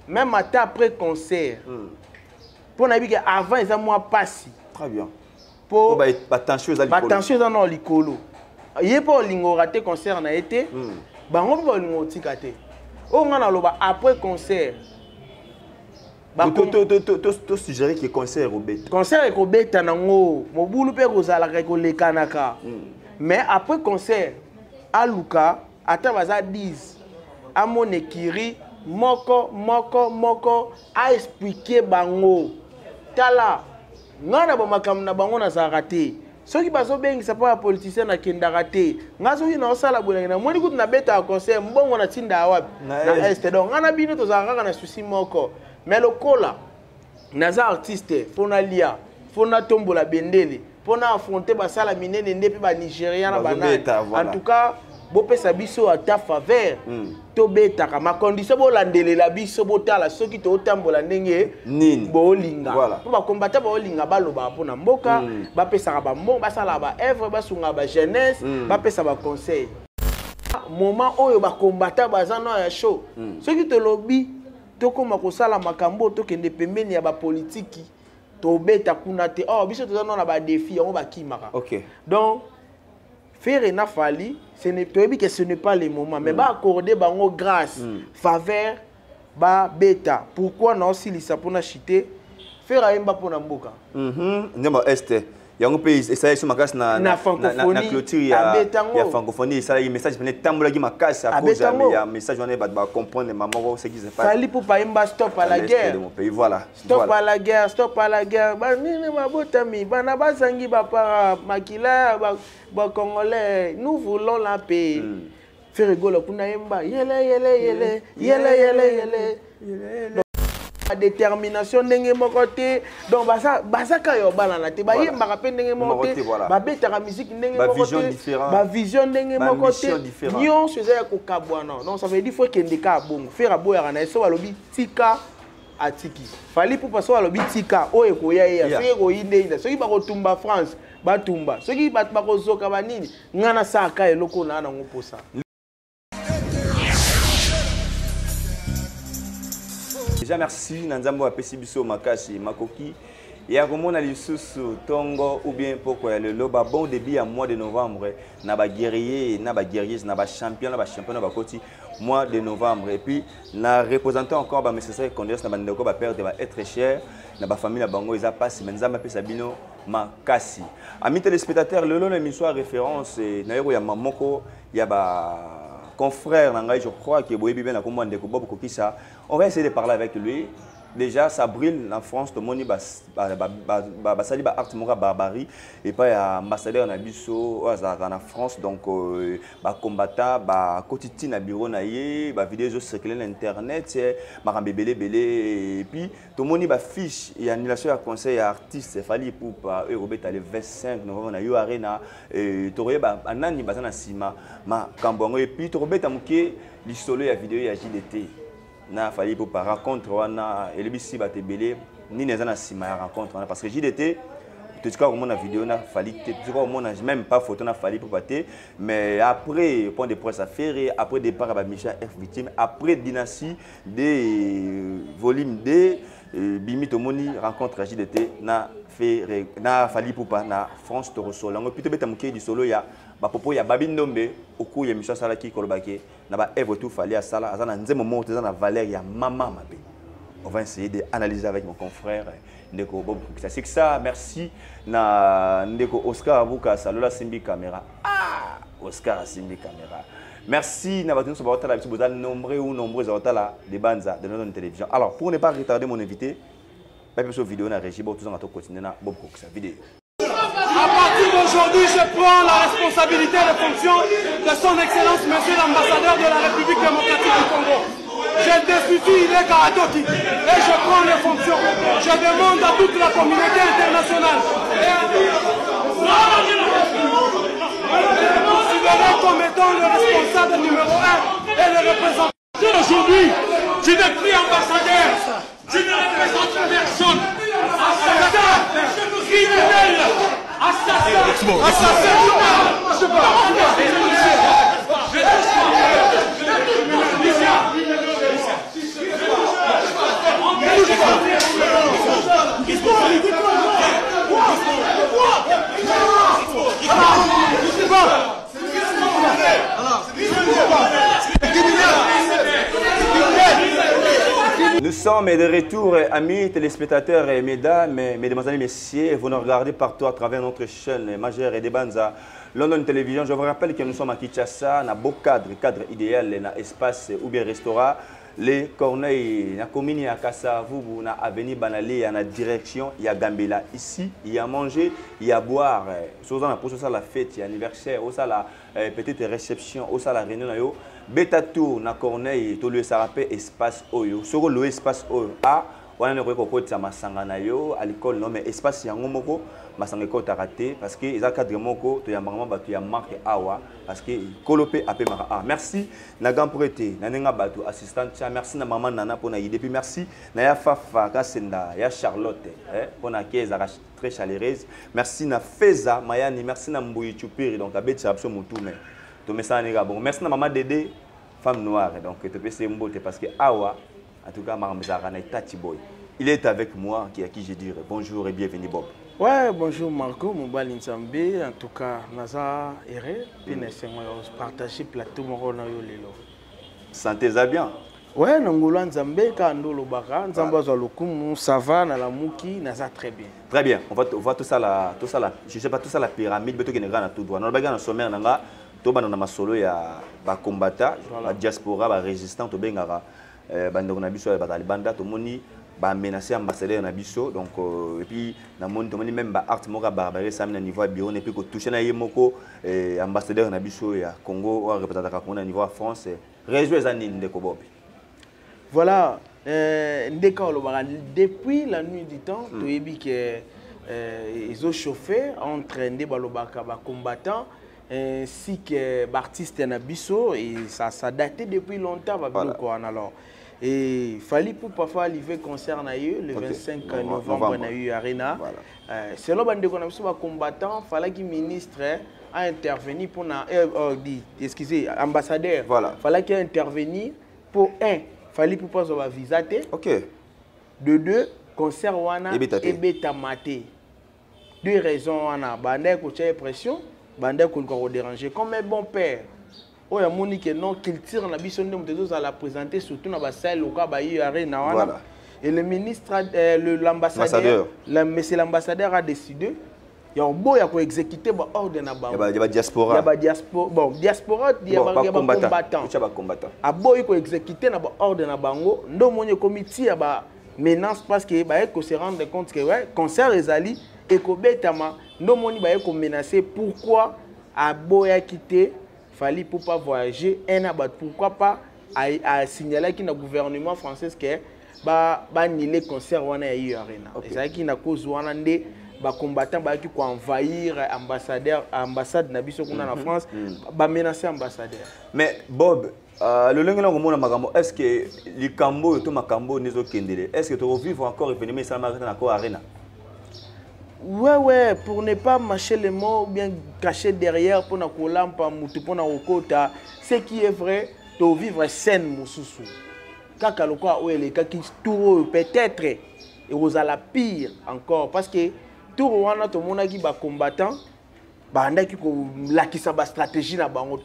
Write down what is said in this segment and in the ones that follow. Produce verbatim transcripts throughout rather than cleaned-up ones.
même après concert. Pour nous dire avant ils ont moins passé. Très bien. Pour attention aux attention dans l'écolo. Il y a pas lingo raté concert na été. Ba on pas lingo tikate. On a loba après concert. Ba to to to to to suggérer que concert au bête. Concert est au bête nango. Mobulu pe kozala ko lekanaka. Mais après concert à Luka ata baza dix à mon ekiri moko moko moko a expliquer bango. Tala ngana ba makam na bango na zarate. Ceux qui baso bengi ça pas politicien na kendaka te ngazo ina osala bolenga na moni kutu na beta conseil mbongo na tinda wapi na este donc ngana bino to zaka na souci moko mais lokola naza artiste fona lia fona tombola bendele fona affronter basala minene ndepe ba Nigeria na banana en tout cas bo pesa biso ata faveur to beta ka ma condition bo landelela biso botala soki to tambola ndenge nini bo linga po ba combattre ba linga baloba pona mboka ba pesa ba mbongo basala ba œuvre basunga ba jeunesse ba pesa ba conseil moment oyo ba combattre bazana ya show soki to lobby to koma kosala makambo to kende pembeni ya ba politique to beta kuna te oh biso to na ba défi on ba kimaka OK donc faire na fali ce n'est que ce n'est pas le moment mais ba accorder bango grâce faveur ba beta pourquoi na aussi lisa pona chiter faire ayemba pona mboka mhm ndema este yango pays essayer sur makasi na na na clôture ya ya francophonie ça y message pene tambola gi makasi à cause ya message on est ba comprendre maman ce qui se passe fali pour pas yemba stop à la guerre de mon pays voilà stop à la guerre stop à la guerre ba nini mabotami bana bazangi ba para makila ba ba congolais nous voulons la paix faire rigolo kuna yemba yele yele yele yele yele yele détermination ndenge moko te donc basa basaka yo balana te ba yemba ka pe ndenge moko te ba betaka musique ndenge moko te ba vision ndenge moko te nyon faisait ko kabwana donc ça veut dire faut kende ka bongo faire aboya na so balobi tika atiki fali pour paso balobi tika oyo ko ya ya fait ko inde inde soki ba ko tumba France ba tumba soki ba ba ko zoka banini ngana saka eloko na na ngoposa. Déjà merci Nanzambo apesi biso makasi makoki ya komona lisusu tongo ou bien pourquoi le loba bon début à mois de novembre na ba guerrier na ba guerriers na ba champion na ba champion na ba koti mois de novembre et puis na représentant encore ba nécessaire conditions na ba ndeko ba perdre ba être cher na ba famille na bango ils a passé Nzamba apesa bino makasi amis téléspectateurs le long l'émission référence na yoko ya mamoko ya ba confrère Nangai, je crois que Boyebi Ben a commandé que Bob Kokisa. On va essayer de parler avec lui. Déjà, ça brille en France, tout le monde va saluer Art Mora Barbarie et pas ambassadeur en Abisso en France, donc combattant, quotidien na bureau naïe, vidéo circuler l'internet, marambe belé belé et puis tout le monde va fiche et annulation à conseil artiste fallait pour Robert le vingt-cinq novembre na yo arena et Toré ba anani bazana sima ma kambongo et puis Robert amuke l'isolo ya vidéo ya J D T. Na fallait pour par rencontre wana elebisi batebele ni nezana sima ya rencontre wana parce que J D T tout cas au monde vidéo na fallait tout cas au monde même pas photo na fallait pour bater mais après point de presse affaire après départ à Michel F victime après dynastie des volume deux bimi tomoni rencontre J D T na fait na fallait pour pas na France to resolo ngo plutôt beta muke di solo ya ba popo ya babi ndombe oku ya Michel Salaki kolobake na ba Eve tout fallait à sala azana nzemo mo tezana valeur ya mama mabe. On va essayer d'analyser avec mon confrère Ndeko Bob. C'est que ça, merci na Ndeko Oscar Abuka Salola Simbi Caméra. Ah, Oscar Simbi Caméra. Merci na battu sur la vidéo vous nombreux ou nombreux à des banza de notre télévision. Alors pour ne pas retarder mon invité, pas sur vidéo na régie bon tout en continuer na Bob sa vidéo. À partir d'aujourd'hui, je prends la responsabilité de fonction de son excellence monsieur l'ambassadeur de la République démocratique du Congo. Je destitue les Karatoki et je prends les fonctions. Je demande à toute la communauté internationale et à considérer comme étant le responsable numéro un et le représentant. Aujourd'hui, je n'ai plus ambassadeur, je ne représente personne. Assassin, criminel, assassin, assassin, Nous sommes de retour, amis téléspectateurs et mesdames, mesdemoiselles et messieurs. Vous nous regardez partout à travers notre chaîne majeure et des Banza London Télévision. Je vous rappelle que nous sommes à Kinshasa, dans un beau cadre, cadre idéal, dans espace ou bien restaurant. Les Corneilles, na commune à Kassa, vous, na avenue Banali, na direction, il y a Gambela. Ici, il y a manger, il y a boire. Souvent, on a la fête, il y a anniversaire, la petite réception, la réunion. Beta tour na Corneille, tout le sarapé espace Oyo. Sur le espace Oyo, ah, on a un peu de masanga na yo à l'école, non mais espace yango moko, masanga ko raté parce que ils a cadre moko, to ya maman batu ya marque awa parce que kolopé apé mara. Ah, merci na gamprete, na nenga batu assistante, merci na maman nana pour na idée puis merci na ya fafa kasenda, ya Charlotte, eh, pour na keza très chaleureuse. Merci na Feza Mayani, merci na Mbuyi Chupiri donc abeti abso mutume. Merci à maman Dédé, femme noire. Donc, tu peux se mbote parce que Awa, en tout cas, il est avec moi, qui à qui je dirais bonjour et bienvenue, Bob. Ouais, bonjour Marco, mon bal Nzambe. En tout cas, Naza Ere, puis nous partager plateau Morona Yolelo. Sentez-vous bien? Ouais, Nangolo Nzambe, Kandolo Baka, Nzamba Zalokum, ça va, Nalamuki, Naza très bien. Très bien, on va, on va tout ça, la, tout ça la, je sais pas, tout ça la pyramide, mais tout qui est grand à tout droit. Nous avons un sommaire, nous avons un solo, il y a des combattants, la diaspora, des résistants, tout bien, bandok na biso ba talibanda to moni ba menacer ambassadeur na biso donc et puis na moni to moni même ba art moka barbaré ça na niveau bureau et puis ko toucher na yemoko ambassadeur na biso ya Congo ou représentateur Congo na niveau France réseau ezani ndeko bobi. Voilà, euh, depuis la nuit du temps, mm. tu as vu que ils ont chauffé entre des combattants ainsi que l'artiste Nabiso et ça, ça datait depuis longtemps. Voilà. Alors, et il fallait pour parfois arriver concert le vingt-cinq okay. novembre na eu Arena. Voilà. Euh, selon bande de combattants, il fallait que le ministre a intervenu pour na, euh, euh, dit, excusez, ambassadeur. Voilà. Il fallait qu'il intervenu pour un. Fallait pour pas avoir visa. OK. De deux, concert wana et beta maté. Deux raisons wana, bandé ko tient pression, bandé ko ko déranger comme un bon père. Oya moni que non culture na biso ndem tezo za la présenter surtout na ba salle loka ba yi arena wana. Voilà. Et le ministre euh, le l'ambassadeur, le monsieur l'ambassadeur a décidé il y a un beau qui a exécuté l'ordre na bango. Il y a diaspora. Il y a diaspora. Bon, diaspora, il y a des combattants. Il y a des combattants. Un beau qui a exécuté l'ordre na bango. Nous avons comité à menace parce que bah se rendre compte que ouais concert les ali et que betama nous avons bah menacé pourquoi a beau a quitté fallait pour pas voyager un abat pourquoi pas à signaler qu'il y a gouvernement français que bah bah ni les concerts on a eu arena. Et ça qui na cause wana ndé les combattants qui ont envahir l'ambassade nabiso qu'on a en France, ba menacer l'ambassadeur. Mais Bob, le lengue là est-ce que les Cambo et tout Macambo n'est pas kendele? Est-ce que tu revives encore le phénomène ça marche dans la arena? Ouais ouais, pour ne pas mâcher les mots ou bien cacher derrière pour na kolampa mutu pour na okota, ce qui est vrai, tu vivre scène mususu. Kaka lokwa ou les kaki tout peut-être et aux à la pire encore parce que tout le monde qui est combattant, qui a une stratégie,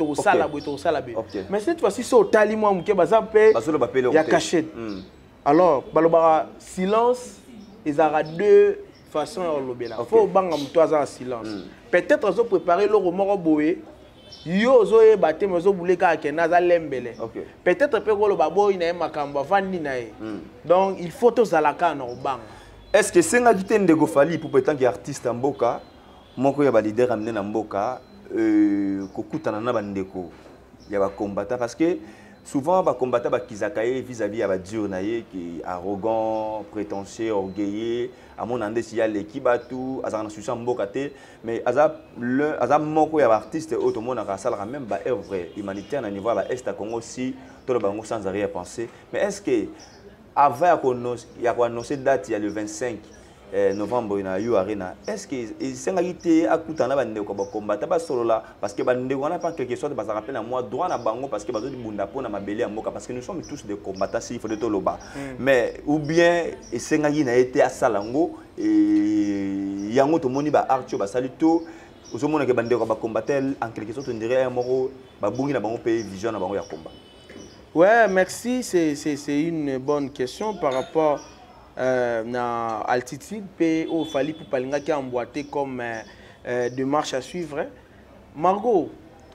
mais cette fois-ci, c'est au taliment qui est caché. Alors, silence, il y a deux façons de le faire. Il faut que en silence. Peut-être qu'ils ont préparé le remords boé. Yo zo e baté mais zo boulé ka kenaza lembele. Peut-être que le babo il n'a pas makamba vandi nae. Donc il faut tous à la canne au bang. Est-ce que c'est un guitariste de Gofali pour peut-être artiste en boka, mon co y a des leaders amenés en boka, kokuta na bandeko, y a des combattants parce que souvent les combattants qui zakaye vis-à-vis à dur naie qui arrogant, prétentieux, orgueilleux, à mon ande s'il y a l'équipe à tout, à un sujet en boka té, mais à le à mon co y a artiste autre monde à ça même ba œuvre humanitaire à niveau à est à Congo aussi tout le bango sans arrière-pensée, mais est-ce que avant qu'il y a annoncé date il y a le vingt-cinq novembre na eu arena est-ce que c'est une réalité à coûter na bande ko combattre ba solo là parce que bande on a pas quelque chose de ça rappelle à moi droit na bango parce que bazo di bunda po na mabele ya mboka parce que nous sommes tous des combattants il faut de to loba mais ou bien et c'est ngaki na été à salango et yango to moni ba artio ba salito ozo mona ke bande ko ba combattre en quelque sorte on dirait un moro ba bungi na bango pays vision na bango ya combat. Ouais, merci. C'est une bonne question par rapport euh, à l'altitude. Il fallait pour Palinga qui a emboîté comme euh, euh, démarche à suivre. Margot,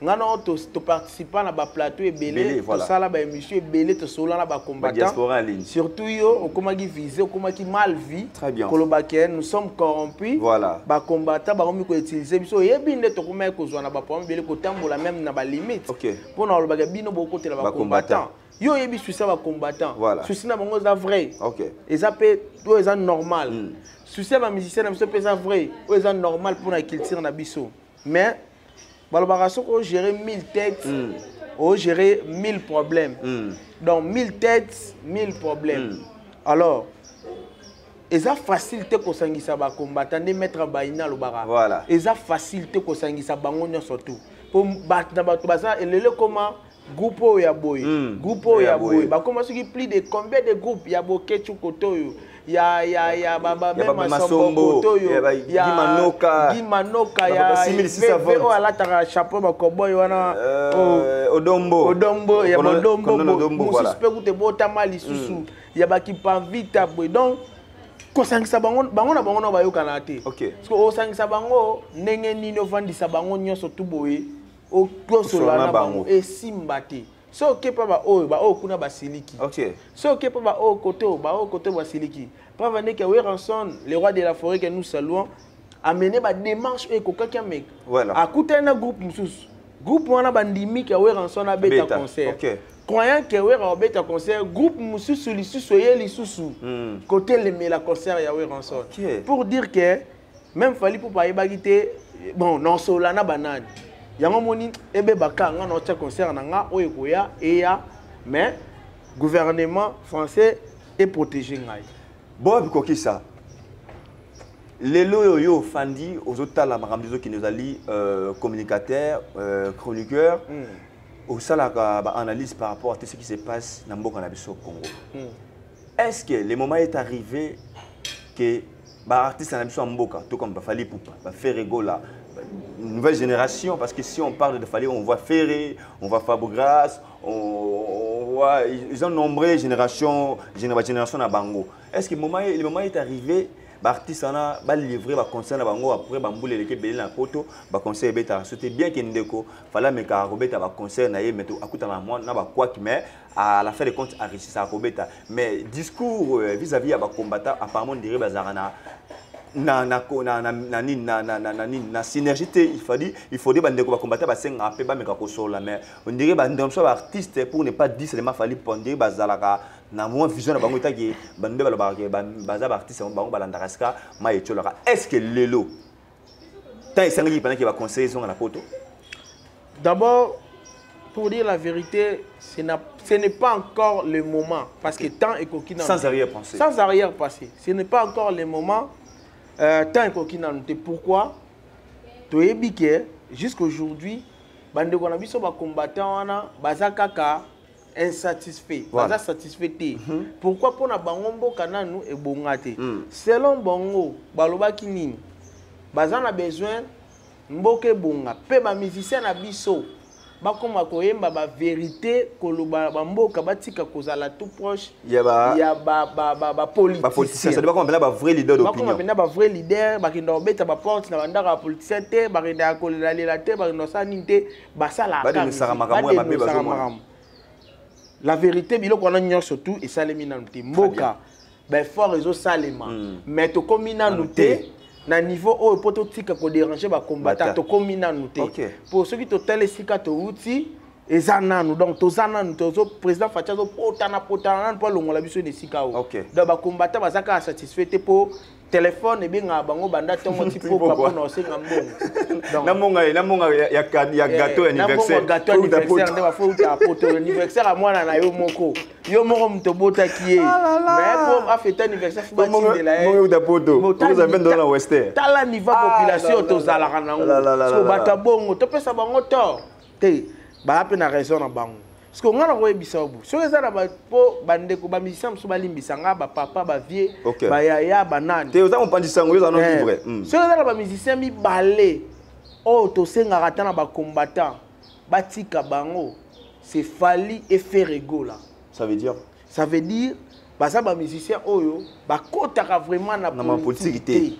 tu participes à la plateau et belé, tu as la émission et belé, tu as la combattant. Surtout yo, on a visé, on a mal vu. Très bien. Nous sommes corrompus. Voilà. Ba combattant, ba on peut utiliser. Biso yebinde to kuma ko zo na ba pom belé ko tambola même na ba limite. OK. Pour na ba bino bo côté la ba combattant. Yo yebi suis ça ba combattant. Voilà. Suis na bango za vrai. OK. Et ça peut to ça normal. Suis ça ba musicien na biso peut ça vrai. O ça normal pour na culture na biso. Mais Balobaraso on gérer mille têtes, mm. on gérer mille problèmes. Mm. Donc mille têtes, mille problèmes. Mm. Alors, et ça facilité ko sangisa ba combattant de mettre baina lo bara. Voilà. Et ça facilité ko sangisa bango surtout. Pour battre na bato basa et le comment groupe ya boy. Mm. Groupe ya boy. Ba comment ce qui plus de combien de groupes ya bokechu koto yo. Ya ya ya baba même Masombo toyo ya Gimanoka Gimanoka ya Veo ala tara chapeau ba cowboy wana Odombo Odombo ya Odombo mo suspect ku te bota mali susu ya ba ki pa vita boy donc ko sangisa bango bango na bango na ba yoka na te OK parce que o sangisa bango ndenge nini ovandisa bango nyonso tu boye o tosola na bango e simbate. So ke pa ba o ba o kuna basiliki. OK. So ke pa ba o koto ba o koto basiliki. Pas venir que Weranson, le roi de la forêt que nous saluons, a mené ma démarche et quelqu'un mec. Voilà. A coûté un groupe moussous. Groupe wana bandimi que Weranson a bêta concert. OK. Croyant que Weranson a bêta concert, groupe moussous sur les sous soyez les sous côté le la concert ya Weranson. Pour dire que même fallait pour pas y bagiter bon non solana banane. Yango moni ebe baka nga no tia concert na nga o ekoya et ya mais gouvernement français est protégé ngai. Bon, puis ça. Les loyaux fandi aux autres la maramdizo qui nous a dit communicateurs, chroniqueurs, au salaka analyse par rapport à tout ce qui se passe dans le Congo. Est-ce que le moment est arrivé que bah artistes en Mboka, tout comme Fali Poupa, faire rigola, nouvelle génération, parce que si on parle de Fali, on voit Ferré, on voit Fabregas, on voit, ils ont nombreuses générations, génération à Bango. Est-ce que le moment, le moment est arrivé, l'artiste a livré un concert à Bango, après Bamboule l'équipe de la Poto, un concert bêta, c'était bien qu'il y ait un fallait mais qu'à Robeta un concert n'a mais à côté de moi n'a pas quoi qui mais à la fin de compte a réussi à Robeta. Mais discours vis-à-vis à combattant apparemment dirait bazarana. Na na na na na na na na na na synergie il faut dire il faut dire bande ko combattre ba cinq apé ba meka ko sola mais on dirait ba ndom so artiste pour ne pas dire seulement fallait ponder bazalaka na mo vision na bango itaki bande ba ba baza ba artiste bango balandaka ska ma etolaka. Est-ce que lelo tant esangi pendant que ba conseiller son na poto? D'abord pour dire la vérité, ce n'est pas encore le moment parce que tant est coquine sans arrière-pensée. Sans arrière-pensée, ce n'est pas encore le moment. Euh, tant qu'on a noté pourquoi tu es biqué jusqu'aujourd'hui bande qu'on a vu sur les combattants wana baza kaka insatisfait baza satisfait pourquoi pour na bangombo kananu e bongate selon bongo baloba kinini baza na besoin mboke bonga pe ba musicien na biso bakoma koyemba ba vérité koloba bamboka batika kozala tout proche ya ba ya ba ba ba ba politicien ça doit comme ba vrai leader d'opinion bakoma ba vrai leader bakinda obeta ba porte na bandaka politicien te bakinda kolela lela te bakinda sanité basala ka la vérité biloko na nyo surtout et salemi na nté mboka ba fort ezo salema mais to komina noté na niveau au prototype ko déranger ba combattant to komina noté pour ceux qui total esika to outi ezananu donc tozananu tozo président Fatia zo potana potana pour longola biso de sika o donc ba combattant bazaka satisfait pour téléphone et bien bango banda tongo tipo papa no senga mbongo donc na monga na monga ya ya gâteau anniversaire gâteau anniversaire ndeba fo ta poto anniversaire à mwana na yo moko yo moko mtobota kié mais pour a fêter anniversaire fo batinde la monga ta poto vous avez dans la western tala niveau population tozala kana ngo so bata bongo to pesa bango to te ba pe na raison na bango parce que on a envoyé bisabu so eza na ba po bande ko ba musicien so balimbisa nga ba papa ba vie ba yaya banani te oza kompandisa ngo eza non vivre so eza na ba musicien mi balé o to senga rata na ba combattant batika bango c'est Fali et Ferrego là. Ça veut dire Ça veut dire bah ça ba musicien oyo ba kotaka vraiment na politique.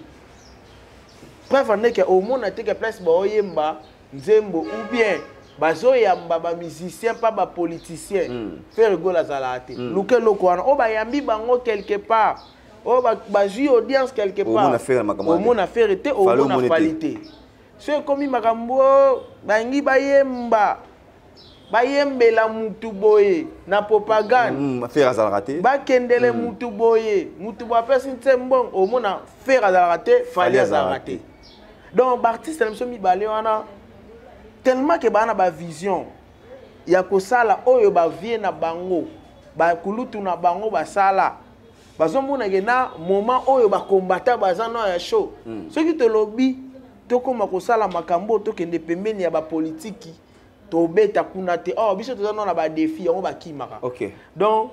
Bref, on est que au monde a été que place ba oyemba nzembo ou bien bazo yamba ba musicien pas ba politicien. Ferrego la zalate. Luke loko wana o ba yambi bango quelque part. O ba ba jui audience quelque part. Au monde a fait au monde a fait été au monde a qualité. C'est comme makambo bangi ba yemba. Bayembela mutu boye na propagande mm, faire azalrate bakendele mm. mutu boye mutu ba pesi ntembon au mona faire azalrate fali azalrate. Donc l'artiste n'aime mi balé wana tellement que bana ba vision ya ko sala oyo ba vie na bango ba kulutu na bango ba sala bazomona ke na moment oyo ba combattre bazano ya show mm. Ce qui te lobby to koma ko sala makambo to kende pembeni ya ba politique tobeta kuna te oh biso tozana na ba défi on ba kimaka. OK. Donc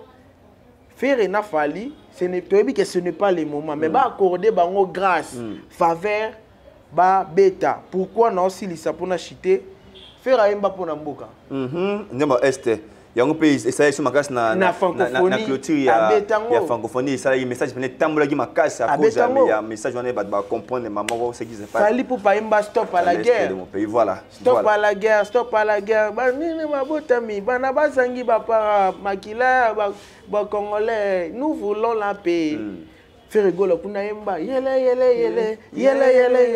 faire na Fali ce n'est pas que ce n'est pas le moment mais mm. ba accorder bango grâce mm. faveur ba beta pourquoi na aussi lisa pona chiter faire aimba pona mboka. Mhm ndema este yango pe essayer sur makasi na na francophonie na clôture ya ya francophonie ça y message pene tambola gi makasi à cause ya message on ba ba comprendre maman ce qui se passe. Fali pour pas imba stop à la guerre. Voilà. Stop à la guerre, stop à la guerre. Ba nini mabotami bana bazangi ba para makila ba ba congolais nous voulons la paix. Ferrego la kuna imba yele yele yele yele yele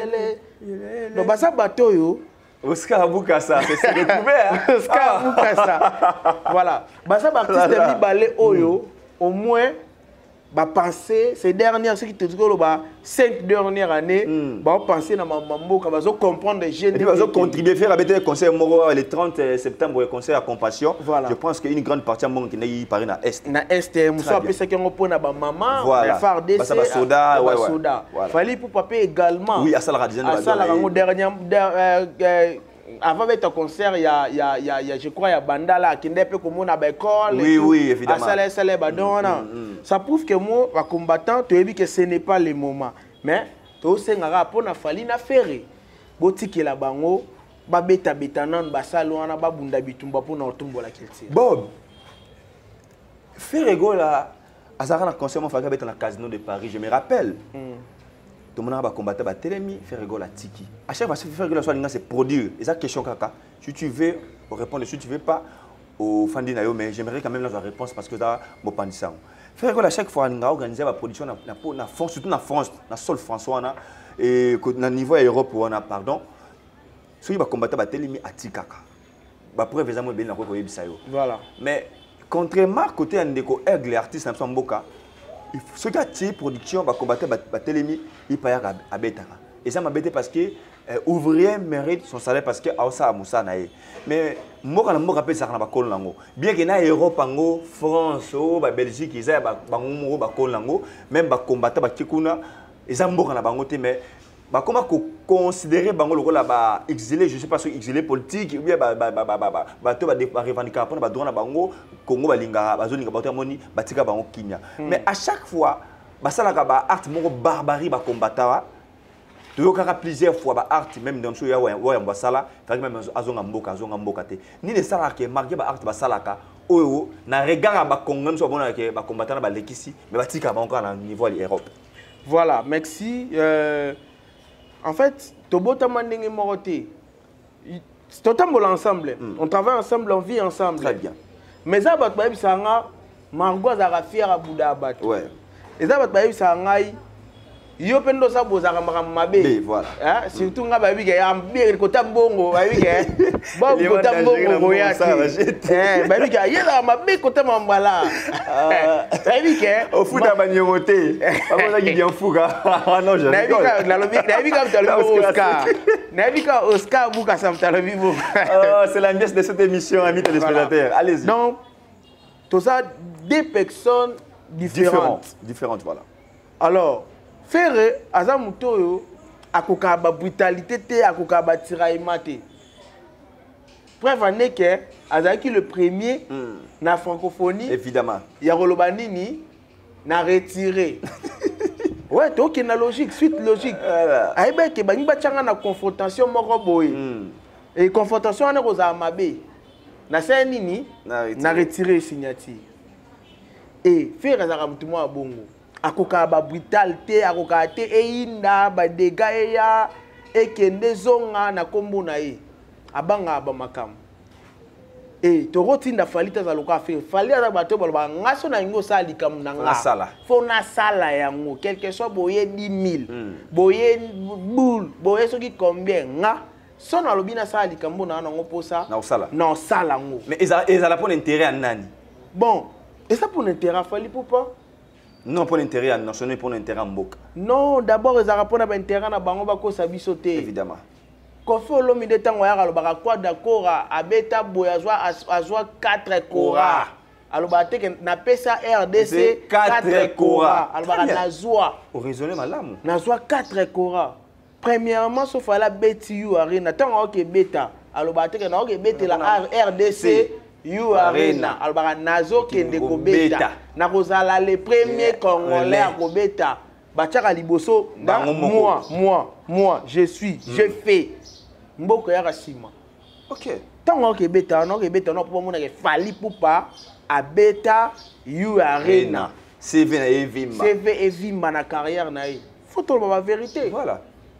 yele. Donc ba sa bateau yo Oscar Aboukassa, c'est retrouvé. Hein? Oscar Aboukassa. Voilà. Bah ça, l'artiste mi balé oyo, au moins, bah penser ces dernières, ce qui te dit que bah cinq dernières années, bah penser dans ma mambo, bah ça comprendre les jeunes. Et bah ça contribuer faire avec le conseil Moro le trente septembre, le conseil à compassion. Voilà. Je pense qu'une grande partie de monde qui n'est pas na est. Na est, moussa après ça qui on pose na ba maman, voilà. Phare D C, bah ça va soda, ouais ouais. Soda. Fallait pour papier également. Oui, à ça la dizaine. À ça la dernière. Avant d'être concert, il y a, il y a, il y a, je crois, il y a Bandala qui n'est pas comme on a l'école. Oui, oui, évidemment. À ça, ça, badona. Ça prouve que moi, un combattant, tu as dit que ce n'est pas le moment. Mais, tu as dit que tu fallu na faire. Botiki la bango, ba beta beta nan ba salona ba bunda bitumba pour na otumbo la culture. Bob. Ferrego là, azara na concert mon frère beta na casino de Paris, je me rappelle. Tout le monde va combattre ba Télémi, Ferrego la tiki. À chaque fois que Ferrego la soit c'est produire. Et ça question kaka. Si tu veux répondre, si tu veux pas au fan de mais j'aimerais quand même la réponse parce que ça mon pandissan. Ferrego à chaque fois on a organisé la production na na France, surtout na France, na sol François na et na niveau Europe on a pardon. Ceux qui va combattre ba Télémi à tikaka. Ba preuve exactement bien na ko yebisa yo. Voilà. Mais contrairement côté Ndeko Aigle artiste na Mboka ce qui a tiré production va combattre la télémi il paye à Betara et ça m'a bêté parce que euh, ouvrier mérite son salaire parce que a ça Moussa naé mais moi quand moi rappelle ça na ba lango bien que na Europe ango France ou ba Belgique ils a ba bango ba lango même ba combattre ba kikuna ils a mboka na bango te mais ba comment considérer bango lokola ba exilé je sais pas si exilé politique ou bien ba ba ba ba ba ba to ba revendiquer pour ba droit na bango Congo balinga bazolinga ba moni batika bango kinya mais à chaque fois ba salaka ba art moko barbarie ba combattant to yoka plusieurs fois ba art même dans so ya wa ya mbasala fait même azonga mboka azonga mboka te ni le salaka ke marqué ba art ba salaka oyo na regard ba kongo so bona ke ba combattant ba lekisi mais batika bango na niveau de l'Europe. Voilà, merci. Euh, en fait, Tobota Mandenge Moroté, c'est totalement ensemble. Mm. On travaille ensemble, on vit ensemble. Très bien. Mais ça, c'est un Margot Zarafia à Bouddha. Ouais. Et ça, c'est un yo pendo sa bozaka mabe voilà hein surtout nga ba bi ga ambiri ko tambongo ba bi ga ba ko tambongo ya eh ba bi ga yela mabe ko tamambala ba bi ga au futa ba nyomote ba ko ngi bien fuga non je na bi ga la lobi na bi ga talo Oscar na bi ga Oscar buka sam talo bi bo c'est l'ambiance de cette émission amis téléspectateurs allez-y donc tout ça deux personnes différentes différentes voilà alors faire azamutoyo akoka ba brutalité te akoka ba tiraillement te preuve en est que azaki le premier mm. na francophonie évidemment ya koloba nini na retiré ouais to ke na logique suite logique aibe ke bangi ba tchanga na confrontation moko boy mm. et confrontation na koza mabe na sa nini na retirer signature et faire azaka mutu mwa bongo akoka ba brutalité akoka te einda ba dégâts ya ekende zonga na kombo na ye abanga ba makam et tokotinda fali tazaloka faire fali aza bato baloba ngaso na ngo sali kam na nga fo na sala yango quelque soit boye dix mille boye boule boye soki combien nga son alobi na sali kambo na ngo posa na sala na sala ngo mais eza eza pour l'intérêt à nani bon et ça pour l'intérêt fali pourquoi non pour l'intérêt national pour l'intérêt en mboka non d'abord eza pour na intérêt na bango ba ko sabiso te évidemment Kofi Olomide tango ya kalobaka kwa d'accord abeta boyazwa azwa quatre kora aloba te na pesa R D C quatre kora aloba nazwa au raisonner malamu nazwa quatre kora premièrement sauf à la beti you arena tango ok beta aloba te na ok beta la R D C you arena aloba nazo kende ko beta na kozala le premier congolais à ko beta bachaka liboso moi moi moi je suis je fais mboko ya kasima OK tango ke beta no ke beta no po mona ke fali pupa a beta you arena C V na evimba C V evimba na carrière na ye faut to ba vérité voilà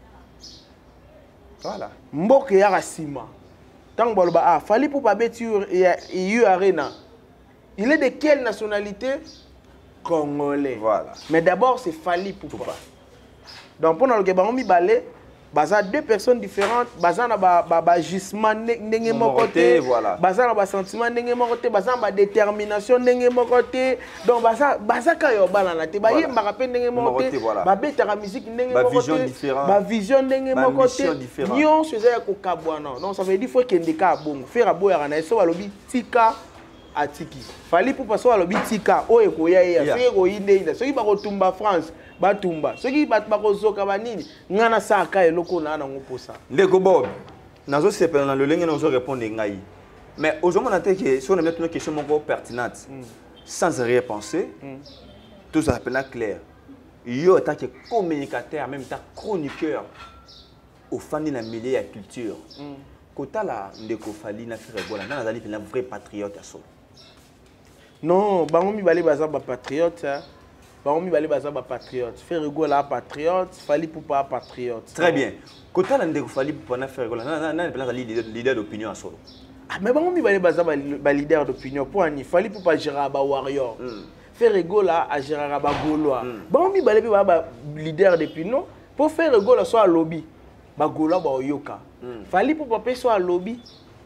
voilà mboko ya kasima tango baloba ah fali pupa beta you arena il est de quelle nationalité congolais voilà mais d'abord c'est fali pupa donc pour le ke bango mi balé baza deux personnes différentes baza na ba ba gisement ndenge moko te baza na ba sentiment ndenge moko te baza na ba détermination ndenge moko te donc baza baza ka yo bana na te ba yemba ka pe ndenge moko te ba betaka musique ndenge moko te ba vision ndenge moko te nyon seza ko kabwana non ça veut dire faut kende ka bongo faire boya na so balobi tika atiki fali pour paso balobi tika o ekoya ya fe ko inde inde soki ba ko tumba France batumba soki bat bakozoka banini ngana saka eloko na na ngoposa ndeko bob nazo sepela na lolenge nazo répondre ngai mais aujourd'hui on a dit que si on a une question moko pertinente mm. sans rien penser mm. tout ça appelle clair yo tant que communicateur en même temps chroniqueur au fan na milieu ya culture mm. kota la ndeko fali na faire bola na nazali na vrai patriote aso non bango mi balé baza ba patriote hein? Bah, on va baza ba patriote. Faire rigolo la patriote, fali pour pas patriote. Très bien. Quand on a ndeko fali pour pas faire rigolo, na na na leader d'opinion à solo. Ah mais bon on va baza ba leader d'opinion pour ani fali pour pas gérer ba warrior. Faire rigolo à gérer ba gaulois. Bon on va ba leader d'opinion pour faire rigolo soit lobby. Ba gaulois ba oyoka. Fali pour pas soit lobby.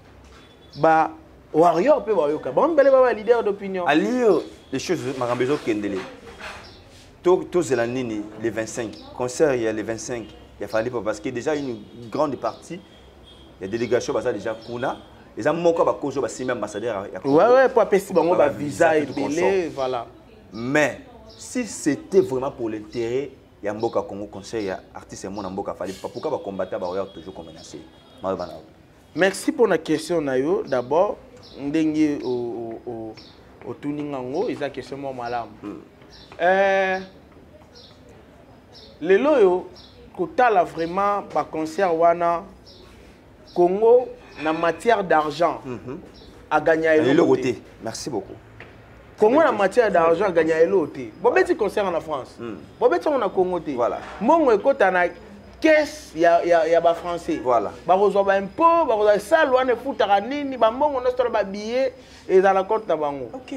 Ba warrior peut ba oyoka. Bon on va ba leader d'opinion. À lire les choses marambezo kendele. Tous c'est la nini les vingt-cinq concert il y a les vingt-cinq il a fallu parce que déjà une grande partie il y a délégation bah ça déjà kuna les gens mon ba kozo ba sima ambassadeur ouais ouais pour passer bango ba visa et belé voilà mais si c'était vraiment pour l'intérêt il y a mboka Congo concert il y a artiste mon mboka fallait pas pourquoi ba combattre ba toujours comme menacé merci pour la question nayo d'abord ndenge au au au tuningango isa question mo malamu Euh, les loyaux, kotala vraiment ba concert wana Congo na matière d'argent a gagné le côté. Merci beaucoup. Congo na matière d'argent a gagné le côté. Bon petit concert en France. Bon petit on a Congo té. Voilà. Mon ekota na caisse ya ya ya ba français. Voilà. Ba reçoit ba impôt, ba reçoit ça loane futaka nini ba mbongo na store ba billet et dans la compte na bango. OK.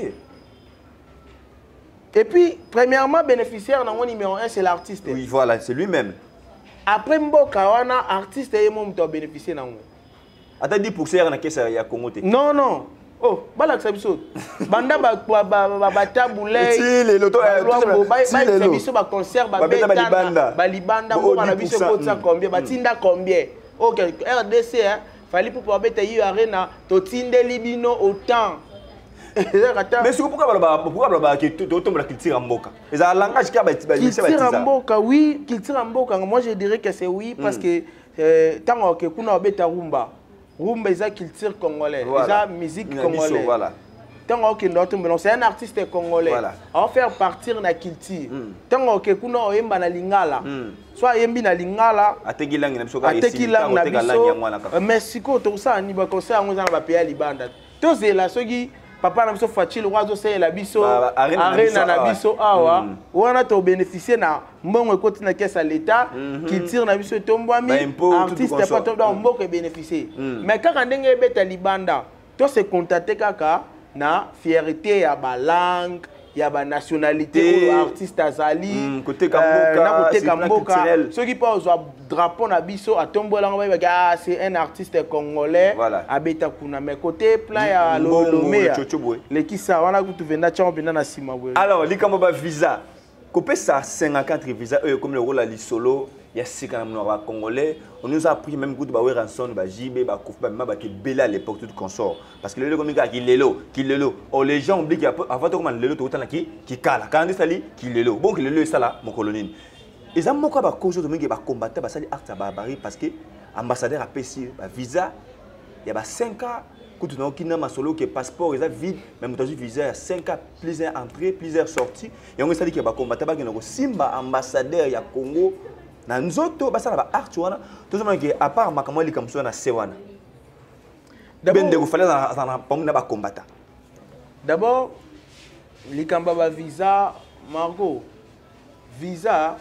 Et puis, premièrement, bénéficiaire dans mon numéro un, c'est l'artiste. Oui, voilà, c'est lui-même. Après, Mboka, on a artiste et moi, je bénéficier dans moi. Attends, dix pour cent, il y a Congo. Non, non. Oh, balak sabiso. Banda ba ba ba ba taboulé. Si les loto, ba sabiso ba concert ba beta ba libanda mo ba biso ko ça combien ba tinda combien. OK, R D C hein, fallait pour pouvoir beta you arena to tinde libino autant. Mais pourquoi pourquoi que tout la culture en mboka et ça langage qui a culture en mboka oui culture en mboka moi je dirais que c'est oui parce que tant que kuna beta rumba rumba c'est culture congolaise c'est musique congolaise voilà tant que notre c'est un artiste congolais on faire partir na culture tant que kuna oyemba na lingala soit yembi na lingala atekilang na biso ka atekilang na biso mais siko to ça ni ba concert ngo za na ba pays libanda tozela soki papa na biso Fachi le roi osalela biso arena na biso awa wana to bénéficier na mbongo ekoti na caisse à l'état qui tire na biso tombwami artiste pas to dans mboko bénéficier mais kaka ndenge ebeta libanda to se contacter kaka na fierté ya ba langue ya ba nationalité ou artiste azali côté kamboka na côté kamboka ceux qui pas au drapeau na biso atombola ngaba ba c'est un artiste congolais abeta kuna mais côté plan ya lomé les qui ça wana ku tuvenda champ bina na sima bwe alors likambo ba visa copé ça cinquante-quatre visa eux comme le rôle à l'isolo il y a six quand même congolais on nous a pris même coup de ba ranson ba jibé ba kouf ba ba ki bela à l'époque tout consort parce que le comme qui lelo qui lelo oh les gens oublient avant de comment lelo tout temps qui qui kala quand on sali qui lelo bon que lelo ça là mon colonie et ça moko ba kojo de mingi ba combattre ba sali acte barbarie parce que ambassadeur a payé ba visa il y a ba cinq ans quand on qui n'a ma solo que passeport ils a vide même dans visa cinq ans plusieurs entrées plusieurs sorties et on sali que ba combattre ba que simba ambassadeur ya Congo na nzoto basala ba art wana tozoma ke à part makamwa likamso na sewana d'abord bende ko fallait na pomna ba combattant d'abord likamba ba visa Margot visa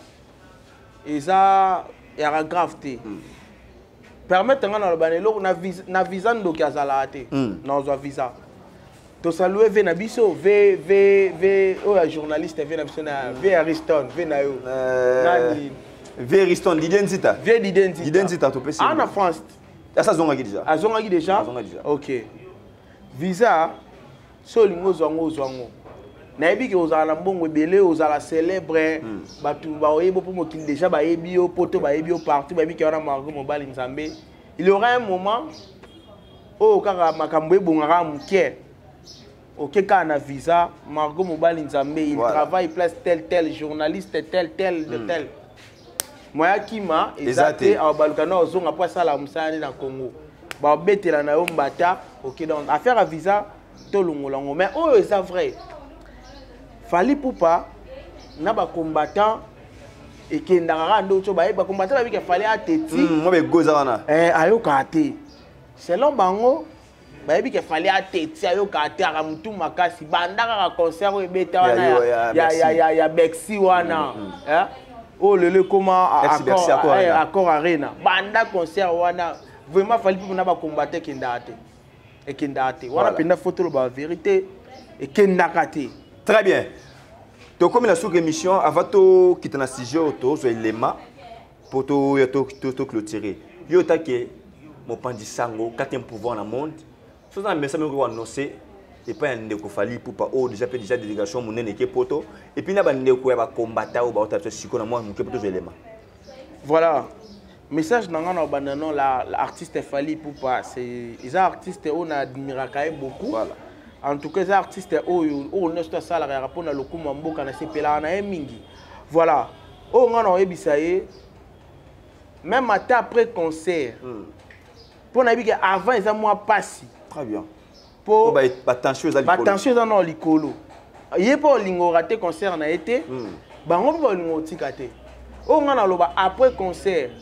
eza ya gravité permettre ngana ba lelo na visa na visa ndoki azala ate na zo visa to saluer ve na biso ve ve ve o ya journaliste ve na biso na ve Ariston ve na yo nani Vériston, l'identité. Vieux l'identité. L'identité, tu peux en France. Ah, ça, zonga déjà. Ah, zonga déjà. Zonga déjà. Ok. Visa, solingo zongo zongo. Naibi que aux alambons belé aux ala célèbre, batu ba oyebo pour mo qu'il déjà ba ebio poto ba ebio partout ba bi que wana margo mobile nzambe. Il y aura un moment oh kaka makambo ebongara mukie. Ok quand on a visa, margo mobile nzambe, il travaille place tel tel journaliste tel tel de tel. Moi kima ezate abalukana ozonga po sala musani na Congo ba betela na yo mbata OK donc affaire à visa to longolongo mais oh c'est vrai Fally Ipupa na ba combattant et qui ndara ndo to ba ba combattant ba bi ke Fally ateti moi be goza wana eh ayo kate selon bango ba bi ke Fally ateti ayo kate ara mutu makasi bandaka ka concert o ebeta wana ya ya ya ya Bexi wana hein. Oh le le comment accord accord arena banda concert wana vraiment Fally Ipupa na ba combattre kindate et kindate wana penda photo ba vérité et kindakate très bien donc comme la sous émission avant to kitana sujet to zo elema pour to to to clôturer yo ta ke mo pandi sango quatrième pouvoir dans monde faisant message ko annoncer et pas un ndeko Fally Ipupa oh déjà fait déjà délégation mon nene ke poto et puis na ba ndeko ya ba combattant ou ba otata siko na moi mon ke poto zo elema voilà message nanga na banano la l'artiste Fally Ipupa c'est les artistes on admire beaucoup voilà en tout cas les artistes oyo on ne sta sala ya rapona lokuma mboka na sepela na mingi voilà oh ngana oyebisa ye même après concert pour na bika avant ils a moi passé très bien pour ba tension za likolo ba tension za no likolo ye po lingo raté concert na été bango ba lingo tikate oh ngana loba après concert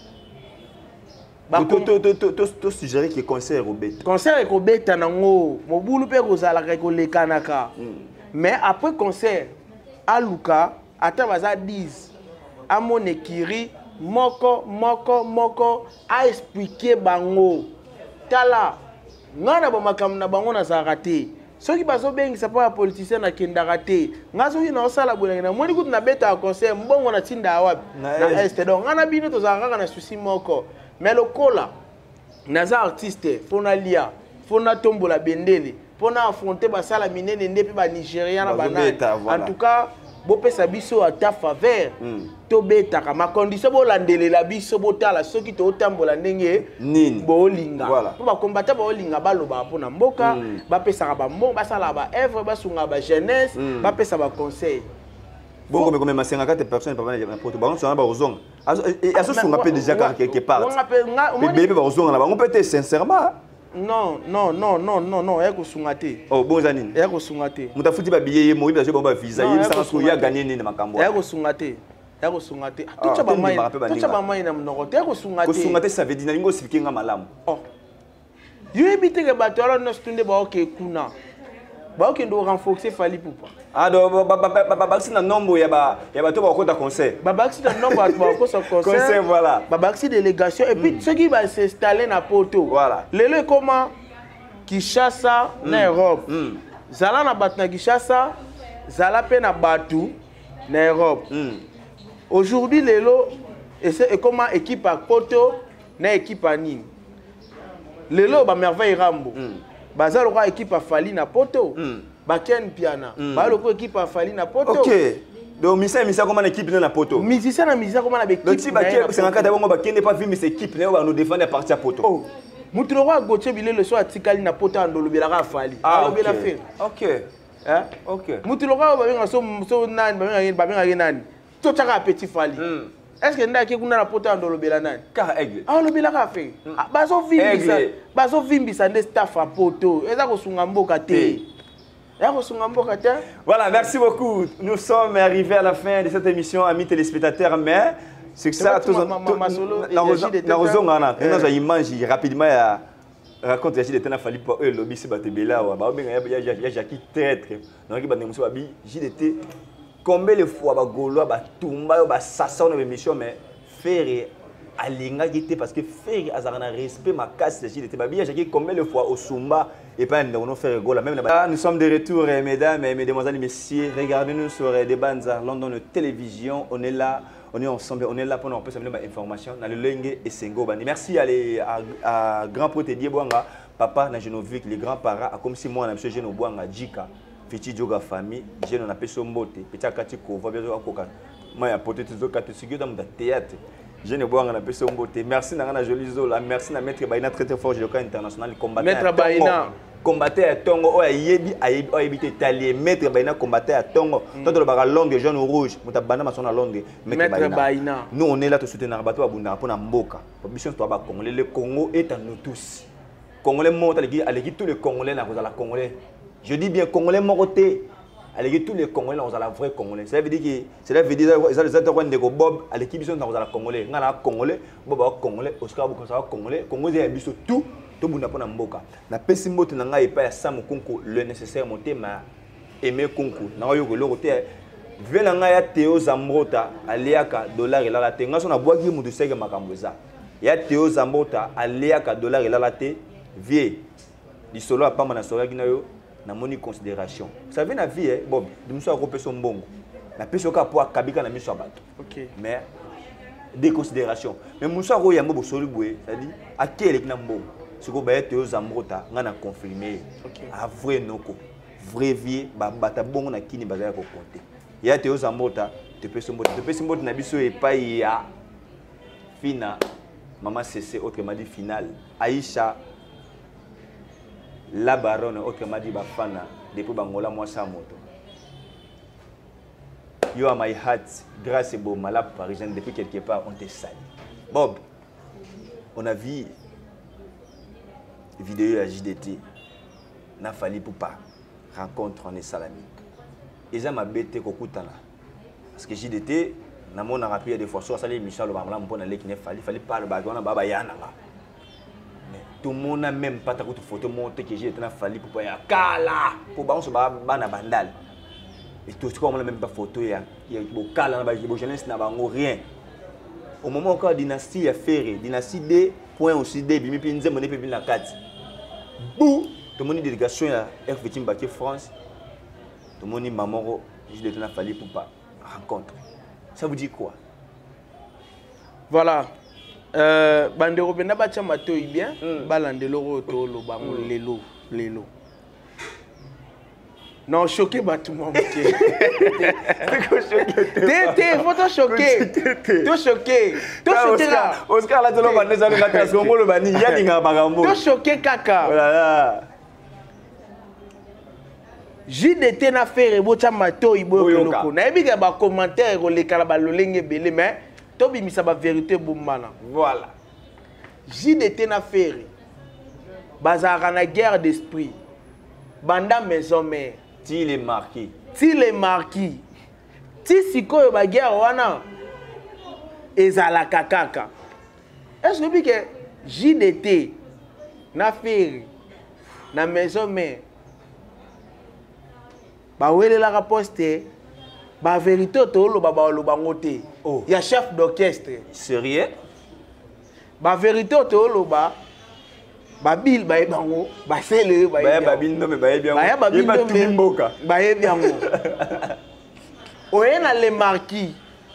to to to to to suggérer que concert au bête concert ko beta nango mobulu pe ko zala ko lekanaka mais après concert aluka ata baza dix amone kiri moko moko moko a expliquer bango tala ngana ba makam na bango na zarate soki bazo bengisa pa politicien na kendaka te ngazo ina osala bolenga na moni kutu na beta concert mbongo na tinda wapi na este donc ngana bino to zaka na souci moko mais le cola naza artiste fona lia fona tombola bendele fona affronter ba sala minene ndepe ba Nigérien na banana en tout cas bo pesa biso à ta faveur to beta ka ma condition bo landele la biso bo tala soki to tambola ndenge nini bo linga po ba combattre ba linga ba loba pona mboka ba pesa ba mbongo ba sala ba œuvre ba sunga ba jeunesse ba pesa ba conseil. Bon, comme comme cinquante personnes par exemple pour tout, on ba ozong. Et à ce sont un peu déjà quelque part. Mais bébé ba ozong là, on peut être sincèrement. Non, non, non, non, non, non, eko sungate. Oh, bon zanine. Eko sungate. Mutafuti ba billet mo ba je ba visa, il ça so ya gagner ni makambo. Eko sungate. Eko sungate. Tout ba mai. Tout ba mai na mnoko. Eko sungate. Ko sungate ça veut dire ningo expliquer nga malamu. Oh. Yo éviter que bato alors nous tunde ba OK kuna. Ba OK ndo renforcer Fally Ipupa. Ah donc ba ba ba ba na nombre ya ba ya bato ba kota concert. Ba ba na nombre ba ko so concert. Concert voilà. Ba ba délégation et puis ceux qui va s'installer na poto. Voilà. Lelo comment Kinshasa na Europe. Zala na bat na Kinshasa, zala pe na batu na Europe. Aujourd'hui lelo et c'est comment équipe à poto na équipe à Nîmes. Lelo ba merveille Rambo. Baza lo équipe à Fally na poto. Ba Ken Piana. Ba lo équipe à Fally na poto. OK. Donc musicien musicien comment équipe na poto. Musicien na musicien comment na équipe. Donc si ba Ken c'est en cas d'abord ba Ken n'est pas vu mais cette équipe là va nous défendre à partir à poto. Oh. Mutro roi Gauthier Bilé le soir tikali na poto andolo belaka Fally. Ah OK. OK. Hein? OK. Mutro roi ba benga so so nani ba benga ba benga nani. To chaka petit Fally. Est-ce que ndaki kuna na poto andolo belana? Car aigle. Ah lo belaka fait. Bazo vimbisa. Bazo vimbisa nde staff à poto. Eza ko sunga mboka te. Voilà, merci beaucoup. Nous sommes arrivés à la fin de cette émission, amis téléspectateurs. Mais c'est que ça, tous les image rapidement, raconte que j'ai fallu pour eux, lobby, c'est battu là. Il y a Jackie traître. Donc, il j'étais combien de fois, Gaulois, Tumba, Sasson, émission, mais faire alinga gite parce que faire azarana respect ma casse de j'étais babia j'ai combien de fois au Sumba et pas on fait rigolo même là nous sommes de retour mesdames et mesdemoiselles et messieurs regardez-nous sur des bandes London de télévision on est là on est ensemble on est là pour nous passer des informations dans le Lengue et Sengo bani merci à les à grand pote Dieu Boanga papa na Genovic les grands-parents comme si moi on a monsieur Geno Boanga Jika Fiti Joga famille Geno na peso mbote petit akati ko va bien akoka moi ya pote tuzo kati sigio dans le théâtre. Je ne vois pas de beauté. Merci Nana Jolie Zola. Merci à Maître Baina très très fort du local international combattant. Maître Baina combattant à Tongo. Oh yebi a évité Italien. Maître Baina combattant à Tongo. Toi tu le bagarre longue jaune ou rouge. Muta bana ma sona longue. Maître Baina. Nous on est là pour soutenir Bato Abunda pour na Mboka. Mission toi ba Congolais. Le Congo est à nous tous. Congolais monte à l'équipe tous les Congolais na cause la Congolais. Je dis bien Congolais moroté. Allez, tous les Congolais, on a la vraie Congolais. Ça veut dire que c'est veut dire que les autres de Bob à l'équipe sont dans la Congolais. On a la Congolais, Bob Congolais, Oscar Bokosa Congolais, Congolais a biso tout, tout le monde a pas d'amboka. Na pesi moto nanga et pas Sam Konko le nécessaire monter ma aimer Konko. Na yo le côté venanga ya Théo Zambrota aliaka dollar et la la tenga son a bois qui mutu sege makamboza. Ya Théo Zambrota aliaka dollar et la la te vie. Di solo a pas mana solo qui na yo. Na moni considération ça vient la vie hein bon de monsieur a son bongo na peso ka pour kabika na miso abato OK mais des considérations mais monsieur a yambo bosoli boye ça dit à quel na mbongo ce ko ba Théo Zambrota ngana confirmer à vrai noko vrai vie ba bata bongo na kini bazaya ko compter ya Théo Zambrota te peso mbote te peso mbote na biso e pa ya fina maman cc autrement dit finale Aïcha la baronne autrement dit bafana depuis bangola moi sa moto you are my heart grâce et beau malade parisienne depuis quelque part on te sali Bob on a vu vidéo à J D T na Fally Ipupa rencontre en Salami et ça m'a bête kokutana parce que J D T na mon rappelé des fois sur ça les Michel Obama pour aller qui ne Fally Fally pas le bagona baba yana. Tout le monde n'a même pas ta photo montée que j'ai été dans Fally pour pas kala pour ba on se ba na bandal et tout ce qu'on n'a même pas photo il y a beau kala na ba beau jeunesse na ba rien au moment encore dynastie a ferré dynastie D point aussi D bimi puis nzembo ne pe bin la quatre bou tout le monde délégation ya F vingt Baké France tout le monde mamoro j'ai été dans Fally pour pas rencontre ça vous dit quoi voilà. Euh, bandero benda bacha matoi bien balandelo roto lo bango lelo lelo non choqué batu moi moké té té photo choqué to choqué to choqué là Oscar là tolo bande za ngata songo lo bani yani nga bagambo to choqué kaka oh là là J D T na faire bocha matoi boyo loko na ebi ba commentaire ko le kala ba lolenge belé mais Tobi misa ba vérité boumana. Voilà. J D T na faire. Bazara na guerre d'esprit. Banda maison mère. Ti les marquis. Ti les marquis. Ti sikoyo ba guerre wana. Ezala kakaka. Est-ce que J D T na Ferry na maison mère ba welela ka poste ba vérité to lo ba ba lo bango te oh ya chef d'orchestre sérieux ba vérité to lo ba ba bil ba bango ba sele ba ba ba bil no me ba bien ba ba bil ba tulimboka ba ye bien oyena le marquis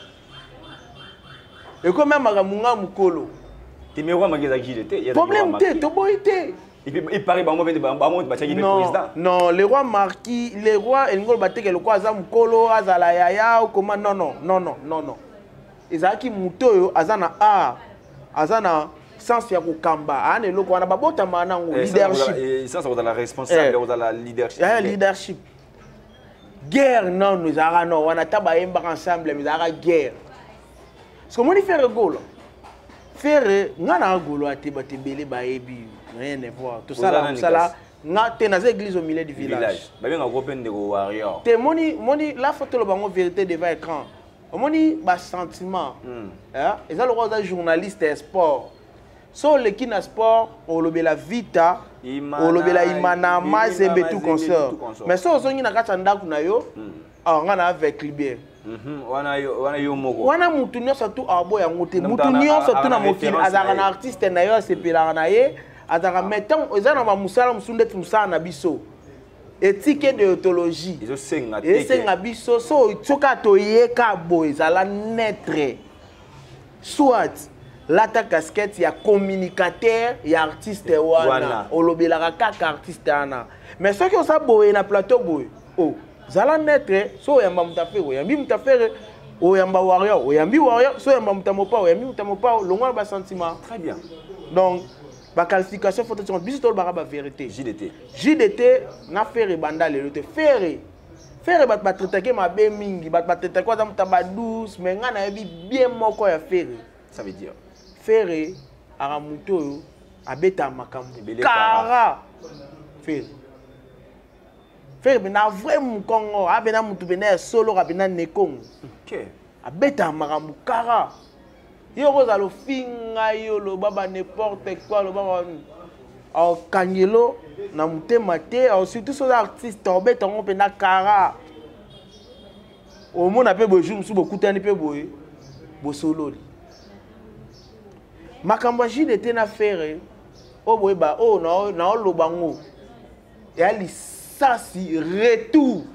et comme même magamunga mukolo timero mageza J-D-T problème te to boité il paraît bango vende bango bataki le président non le roi marquis le roi elingol bateke le kwa za mukolo azala yaya ou comment non non non non non non ezaki mutoyo azana a azana sens ya kokamba ana eloko wana babota mana ngo leadership et ça ça va la responsable ou la leadership eh leadership guerre non nous ara non wana taba yemba ensemble mais ara guerre parce que moni faire golo faire ngana golo ate batebele ba ebi rien ne voir tout ça là ça là nga te na église au milieu du village ba bien ngoko pende ko warrior te moni moni la photo le bango vérité devant écran moni ba sentiment hein et ça le roi journaliste et sport so le kina sport on lobela vita on lobela imana mazembe tout concert mais so zongi na kata ndaku na yo ah ngana avec libère wana yo wana yo moko wana mutu nyonso tu abo ya ngote mutu nyonso tu na mokili azaka na artiste na yo sepelaka na ye azaka mettons eza na ba musala musunde tu musala na biso éthique de théologie izo senga te senga biso so tsoka toyeka bo ezala netre soit la ta casquette ya communicateur ya artiste wana olobelaka kaka artiste ana mais soki osa boye na plateau boye oh zala netre so yamba mutafere oyambi mutafere oyamba warrior oyambi warrior so yamba mutamopa oyambi mutamopa longwa ba sentiment très bien donc ba qualification faut être biso tol ba vérité J-D-T J-D-T na faire banda le te faire faire bat bat traiter ma be mingi bat bat traiter quoi za mutaba douce mais ngana yebi bien moko ya faire ça veut dire faire ara muto abeta makambo kara faire faire bena vrai mukongo abena mutu bena solo abena nekong OK abeta makambo kara yo roza lo finga yo lo baba n'importe quoi lo baba au kangelo na mutema te au surtout so artiste obeta ngo pena kara au mona pe boju musu bokutani pe boye bo solo li makambo J-D-T na faire o boye ba o na na lo bango ya lisasi retour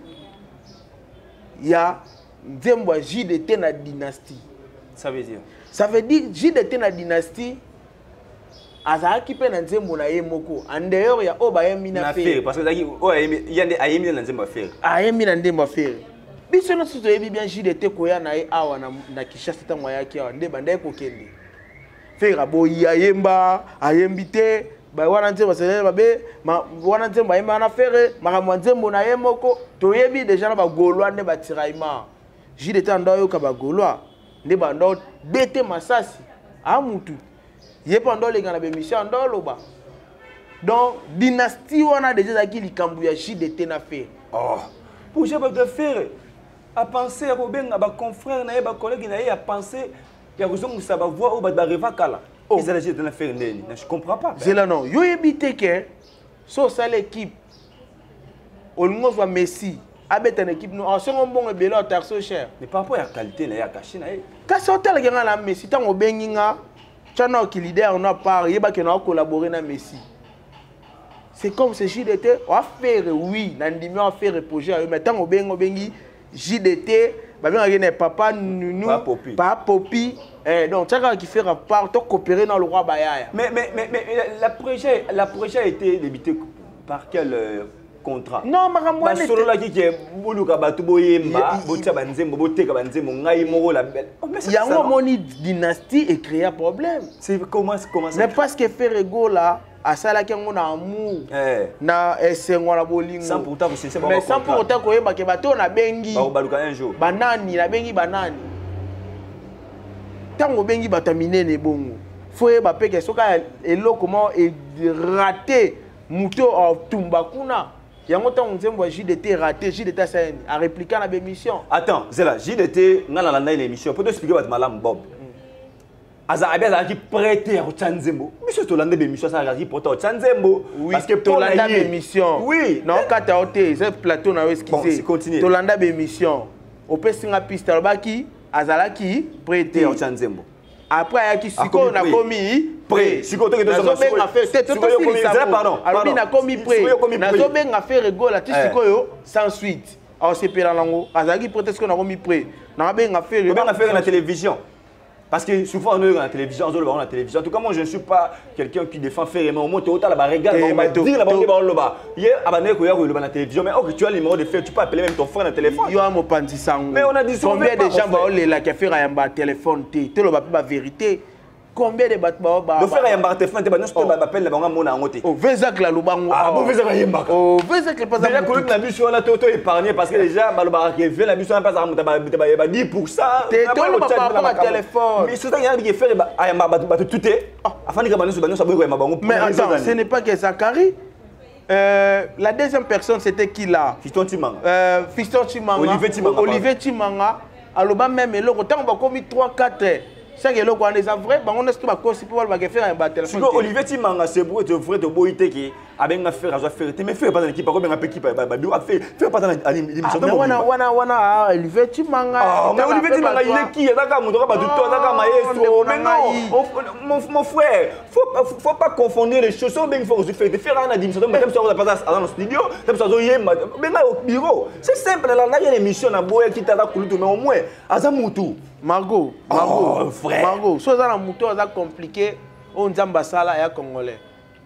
ya nzembo J-D-T na dynastie ça veut dire ça veut dire J-D-T na dynastie azaki pe na nzembo na ye moko en dehors ya o ba yemi na faire parce que zaki o yende ayemi na nzembo faire ayemi na nzembo faire biso no soto yebi bien J-D-T koya na ye awa na na Kinshasa tango yaki awa nde banda ko kende faire boyi ayemba ayembi te ba wana nzembo sele babe wana nzembo ayemba na faire makambo nzembo na ye moko toyebi déjà na ba golwa nde ba tiraima J-D-T ndo yo ka ba golwa nde bando bete masasi a mutu ye pando le ngana be mission ndo loba donc dynastie wana déjà zaki likambu ya J-D-T na faire oh pour je pas de faire à penser à Robenga ba confrère na ye ba collègue na ye à penser ya kozongu sa ba voix au ba reva kala ils allaient de na faire ndeni je comprends pas c'est là non yo yebite que so ça l'équipe olingo va Messi abeta na équipe no en second bon ebelo tarso cher mais par rapport à la qualité na ya caché na ye kasi hotel genga na Messi tango benginga chana ki leader na part yeba que na collaborer na Messi c'est comme ce J-D-T on va faire oui na ndimi on faire projet mais tango bengo bengi J-D-T ba benga ne papa nous pas popi eh donc chaka qui fait part to coopérer dans le roi bayaya mais mais mais la projet la projet a été débuté par quel euh, contrat non makambo ba solo la ki ke buluka batu boyemba botia banzembo boteka banzembo ngai moko la belle yango moni dynastie et créer problème c'est comment comment ça mais parce que Ferrego là a sala ki ngo na amour na esengo na bolingo sans pourtant c'est c'est mais sans pourtant ko yeba ke bato na bengi ba baluka un jour banani na bengi banani tango bengi bataminene bongo faut yeba pe ke soka eloko mo e raté muto au tumbakuna yango tango nzembo ya J-D-T raté J-D-T a répliqué na bémission attends c'est là J-D-T ngana la na une émission pour t'expliquer votre malam Bob Azabi azaki prêté à Tchanzembo. Monsieur Tolanda l'émission ça azaki prêté à Tchanzembo parce que Tolanda l'émission. Oui. Non quand tu as ôté ce plateau na esquissé. Bon, c'est continuer. Tolanda l'émission. Au pessinga piste albaki azalaki prêté à Tchanzembo. Après ayaki siko na komi prêt. Siko to ke to so benga faire c'est tout aussi ça. Pardon. Alors na komi prêt. Na so benga faire rigole la siko yo sans suite. Alors c'est pela lango azalaki prêté ce qu'on a komi prêt. Na benga faire rigole. Benga faire na télévision. Parce que souvent on est dans la télévision, on est dans la télévision. En tout cas, moi je ne suis pas quelqu'un qui défend faire mais au moins tu es là-bas, regarde, on va dire là-bas, là-bas. Hier, abonné que hier dans la télévision, mais ok, tu as le numéro de faire, tu peux appeler même ton frère dans le téléphone. Yo amo pantisango. Mais on a dit combien de gens ba là qui fait un téléphone, tu le ba pas vérité. Combien de battements ba de faire un bar téléphone, tu vas appeler la banque mona ngote. Oh, vingt la lubango. Ah, bon vingt la yemba. Oh, vingt le pas. Déjà que la mission là toto épargné parce que déjà ba le bar qui fait la mission pas ça ba dix pour cent. Tu le pas par téléphone. Mais c'est ça il y a qui faire ba ayamba ba tout est. Afin que ba nous ba nous savoir ma banque. Mais attends, ce n'est pas que Zakari. Euh, la deuxième personne c'était qui là? Fiston Timanga. Euh, Fiston Timanga. Olivier Timanga. Olivier Timanga. Alors même le temps on va commis trois quatre. C'est que le quoi les vrai, on est tout pas possible pour le faire un téléphone. Olivier Timanga c'est pour te vrai te boiter qui avec un faire à faire mais faire pas dans l'équipe comme un équipe ba bio a fait faire pas dans l'émission. Mais wana wana wana Olivier Timanga. Ah mais Olivier Timanga il est qui là moto ba tout là maestro mais non mon frère faut faut pas confondre les choses bien faut se faire faire un émission même ça on pas dans le studio même ça on yema mais là au bureau c'est simple là il y a une émission na boya qui t'a kulutu mais au moins azamutu Margot, Margot, oh, frère. Margot, so ça la moto ça compliqué, on zamba sala ya congolais.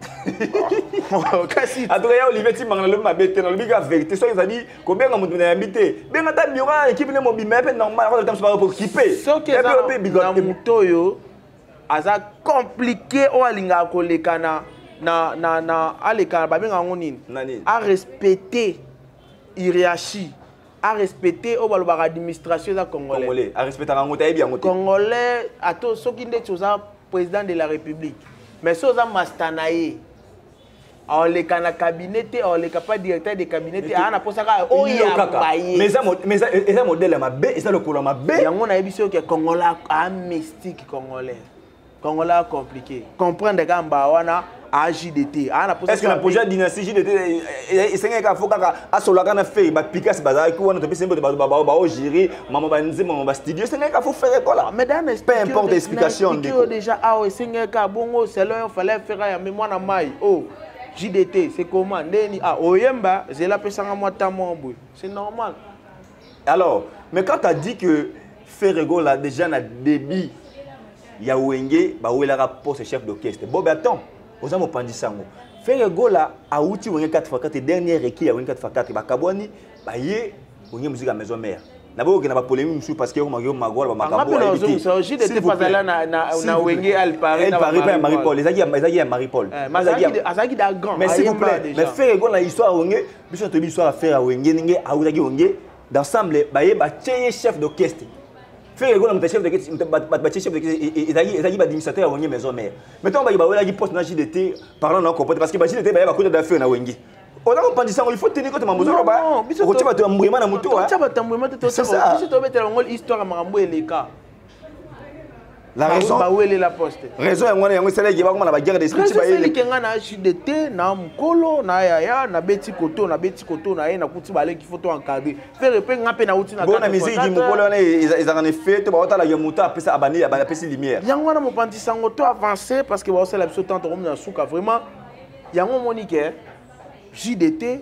Kasi atoya Olivier Timanga le mabete na le biga vérité so ils a dit combien on moto na habité. Ben ata miora équipe ne mobima pe normal on temps pas pour équiper. So que ça na moto yo aza compliqué o alinga ko lekana na na na aleka ba benga ngonini. À respecter hiérarchie. À respecter au balo administration da congolais. Congolais, à respecter la ngota bien ngota. Congolais ato soki nde tsoza président de la République. Mais soza mastanaye. On le kana cabinet, on le pas directeur de cabinet, ana posaka o ya baye. Mais ça mais ça et ça modèle ma B, et ça le colon ma B. Yango na ebiso que congolais a mystique congolais. Congolais compliqué. Comprendre gamba wana à J D T. Est-ce que le projet dynastie J D T c'est un faut kaka asola kana fait ba pikas bazar ko wana to pese mbo ba ba ba o gérer maman ba nzi maman ba studio c'est un faut faire quoi là. Mais dans peu importe l'explication de déjà ah ouais c'est un cas bongo c'est là il fallait faire ya mémoire na mai. Oh J D T c'est comment ndeni ah oyemba je la pesanga moi tamo boy. C'est normal. Alors, mais quand tu as dit que Ferrego là déjà na débit ya wenge ba wela pour ce chef d'orchestre. Bon ben attends. Aux hommes au sango. Ferrego là a outil wenge quatre fois quatre dernier requis ya wenge quatre fois quatre ba kabwani ba ye wenge musique à maison mère. D'abord il y a pas polémique sur parce que on a magol ba makabo a évité. J D T pas là na na wenge al Paris na Paris pas Marie Paul. Les agi les agi Marie Paul. Azaki azaki da grand. Mais s'il vous plaît, mais Ferrego là histoire wenge, biso to histoire à faire à wenge ninge a ouaki wenge d'ensemble ba ye ba tcheye chef d'orchestre. Ferrego na chef d'orchestre ba ba chef d'orchestre et agi agi ba administrateur à wenge maison mère. Mettons ba ba wela gi poste na J D T parlant non comprendre parce que ba J D T ba ba ko da faire na wenge. On a pas dit ça, il faut tenir compte de ma moto là-bas. On va te embrouiller na moto. On va t'embrouiller na moto. C'est ça. Si tu veux mettre une histoire à m'embrouiller les cas. La raison. Bah où est la poste? Raison est moi on est celle qui va comme la guerre des scripts ba ile. Kenga na J D T na mkolo na yaya na beti koto na beti koto na ye na kuti bale ki photo encadré. Faire pe ngape na uti na bonne musique qui mkolo na ils en effet to ba otala ya moto apesa abani abana pesi lumière. Yango na mo pantisango to avancer parce que ba osala biso tant comme na suka vraiment. Yango monique J D T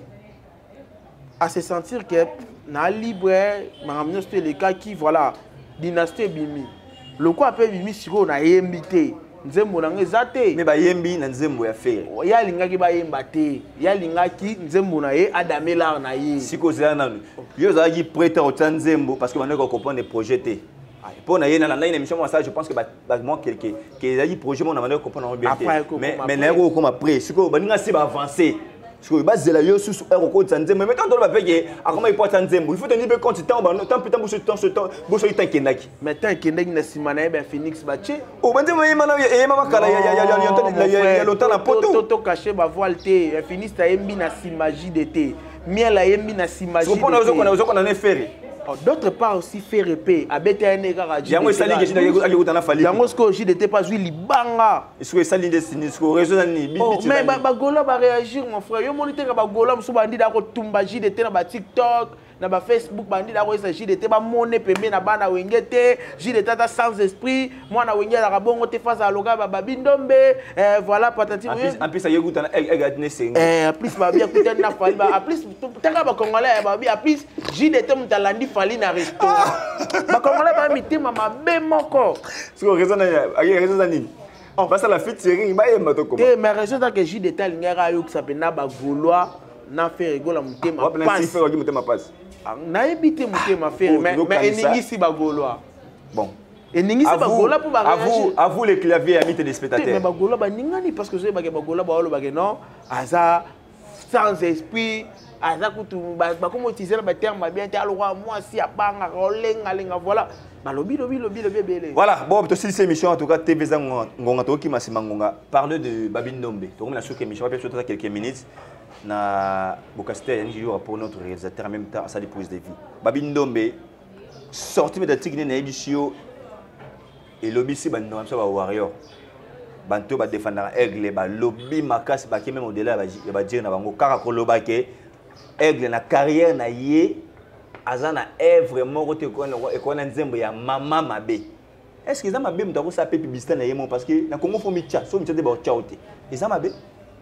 à se sentir que na libre maramino c'était les cas qui voilà dynastie bimi le quoi appelle bimi siko na yembité nzembo na ngezate mais ba yembi na nzembo ya faire ya linga ki ba yemba te ya linga ki nzembo na ye adamela na ye siko za nanu yo za ki prêter au nzembo parce que on doit comprendre les projets pour na yena na une émission moi ça je pense que ba moi quelque que les projets on a demandé comprendre bien mais mais na ko comme après siko ba ninga si ba avancer. Parce que base la yo sous un recours de Nzembo mais quand on va payer à comment il porte Nzembo il faut tenir compte temps ba temps putain ce temps ce temps bo so itan kendaki mais tant kendaki na simana ba Phoenix bache o bande mo yema na yema makala ya ya ya ya ya longtemps na poto to cacher ba voile te Phoenix ta yembi na simagie de te miel la yembi na simagie de te on a on a on a ferré D'autre part aussi faire épée à B T N et Garadji. Yango sali que j'ai eu dans la fali. Yango ce que j'ai n'était pas joué libanga. Est-ce que sali des signes ce réseau ni mais ba gola va réagir mon frère. Yo monité ka ba gola muso bandi da ko tumba J D T na ba TikTok, na ba Facebook bandi da ko sa J D T ba monnaie pembe na bana wengete, J D T ta sans esprit, moi na wengela ka bongo te face à loga ba babindombe, voilà patati. En plus ça yego tana egatne sing. Eh en plus ba bien écouter na fali ba en plus tanga ba congolais ba bien en plus J D T mutalandi fali na restaurant. Ba congolais ba mitima mabe moko. Ce que raison na raison na nini? On passe à la fête série ba yemba to comment? Eh mais raison ta que J D T lingara yo que ça pena ba gaulois na faire rigola mutema passe. On faire rigola mutema passe. Na ebité mutema faire mais mais eningi si ba gaulois. Bon. Eningi si ba gaulois pour ba réagir. À vous les claviers amis téléspectateurs. Mais ba gaulois ba ningani parce que je ba ba gaulois ba olo ba non aza sans esprit. Aza kutu ba comment utiliser le terme bien te alwa moi si abanga rolenga lenga voilà. Ba lobi lobi lobi lobi belé. Voilà, bon to cette émission en tout cas T V za ngonga to ki masima ngonga parle de Babindombe. To comme la sur émission va peut-être quelques minutes na Bocaster yani jour pour notre réalisateur en même temps sa dépose de vie. Babindombe sorti de tigné na émission et lobby si ban non ça ba warrior. Banto ba défendre aigle ba lobby makas ba ki même au-delà ba ba dire na bango kaka ko lobake aigle na carrière na yé azana œuvre moko te ko na ko na nzembo ya mama mabe. Est-ce que ça mabe mutako sa pe publicité na yemo parce que na Congo fo micha so micha de ba chaote. Eza mabe?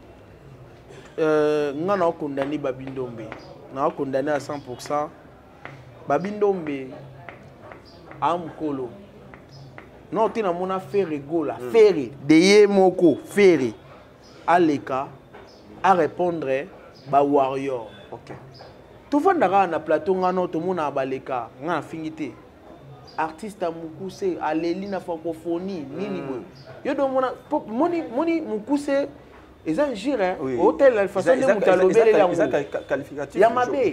Euh ngana condamné Babindombe. Na condamné à cent pour cent. Babindombe amkolo. Non tina mona faire gola, faire de yemoko, faire aleka à répondre ba warrior. OK. Tout le monde na plateau ngano to mona baleka nga fingité artiste mukuse aleli na francophonie nini boy yo do mona moni moni mukuse eza jire hôtel la façon de mutalobele la eza qualificatif ya mabe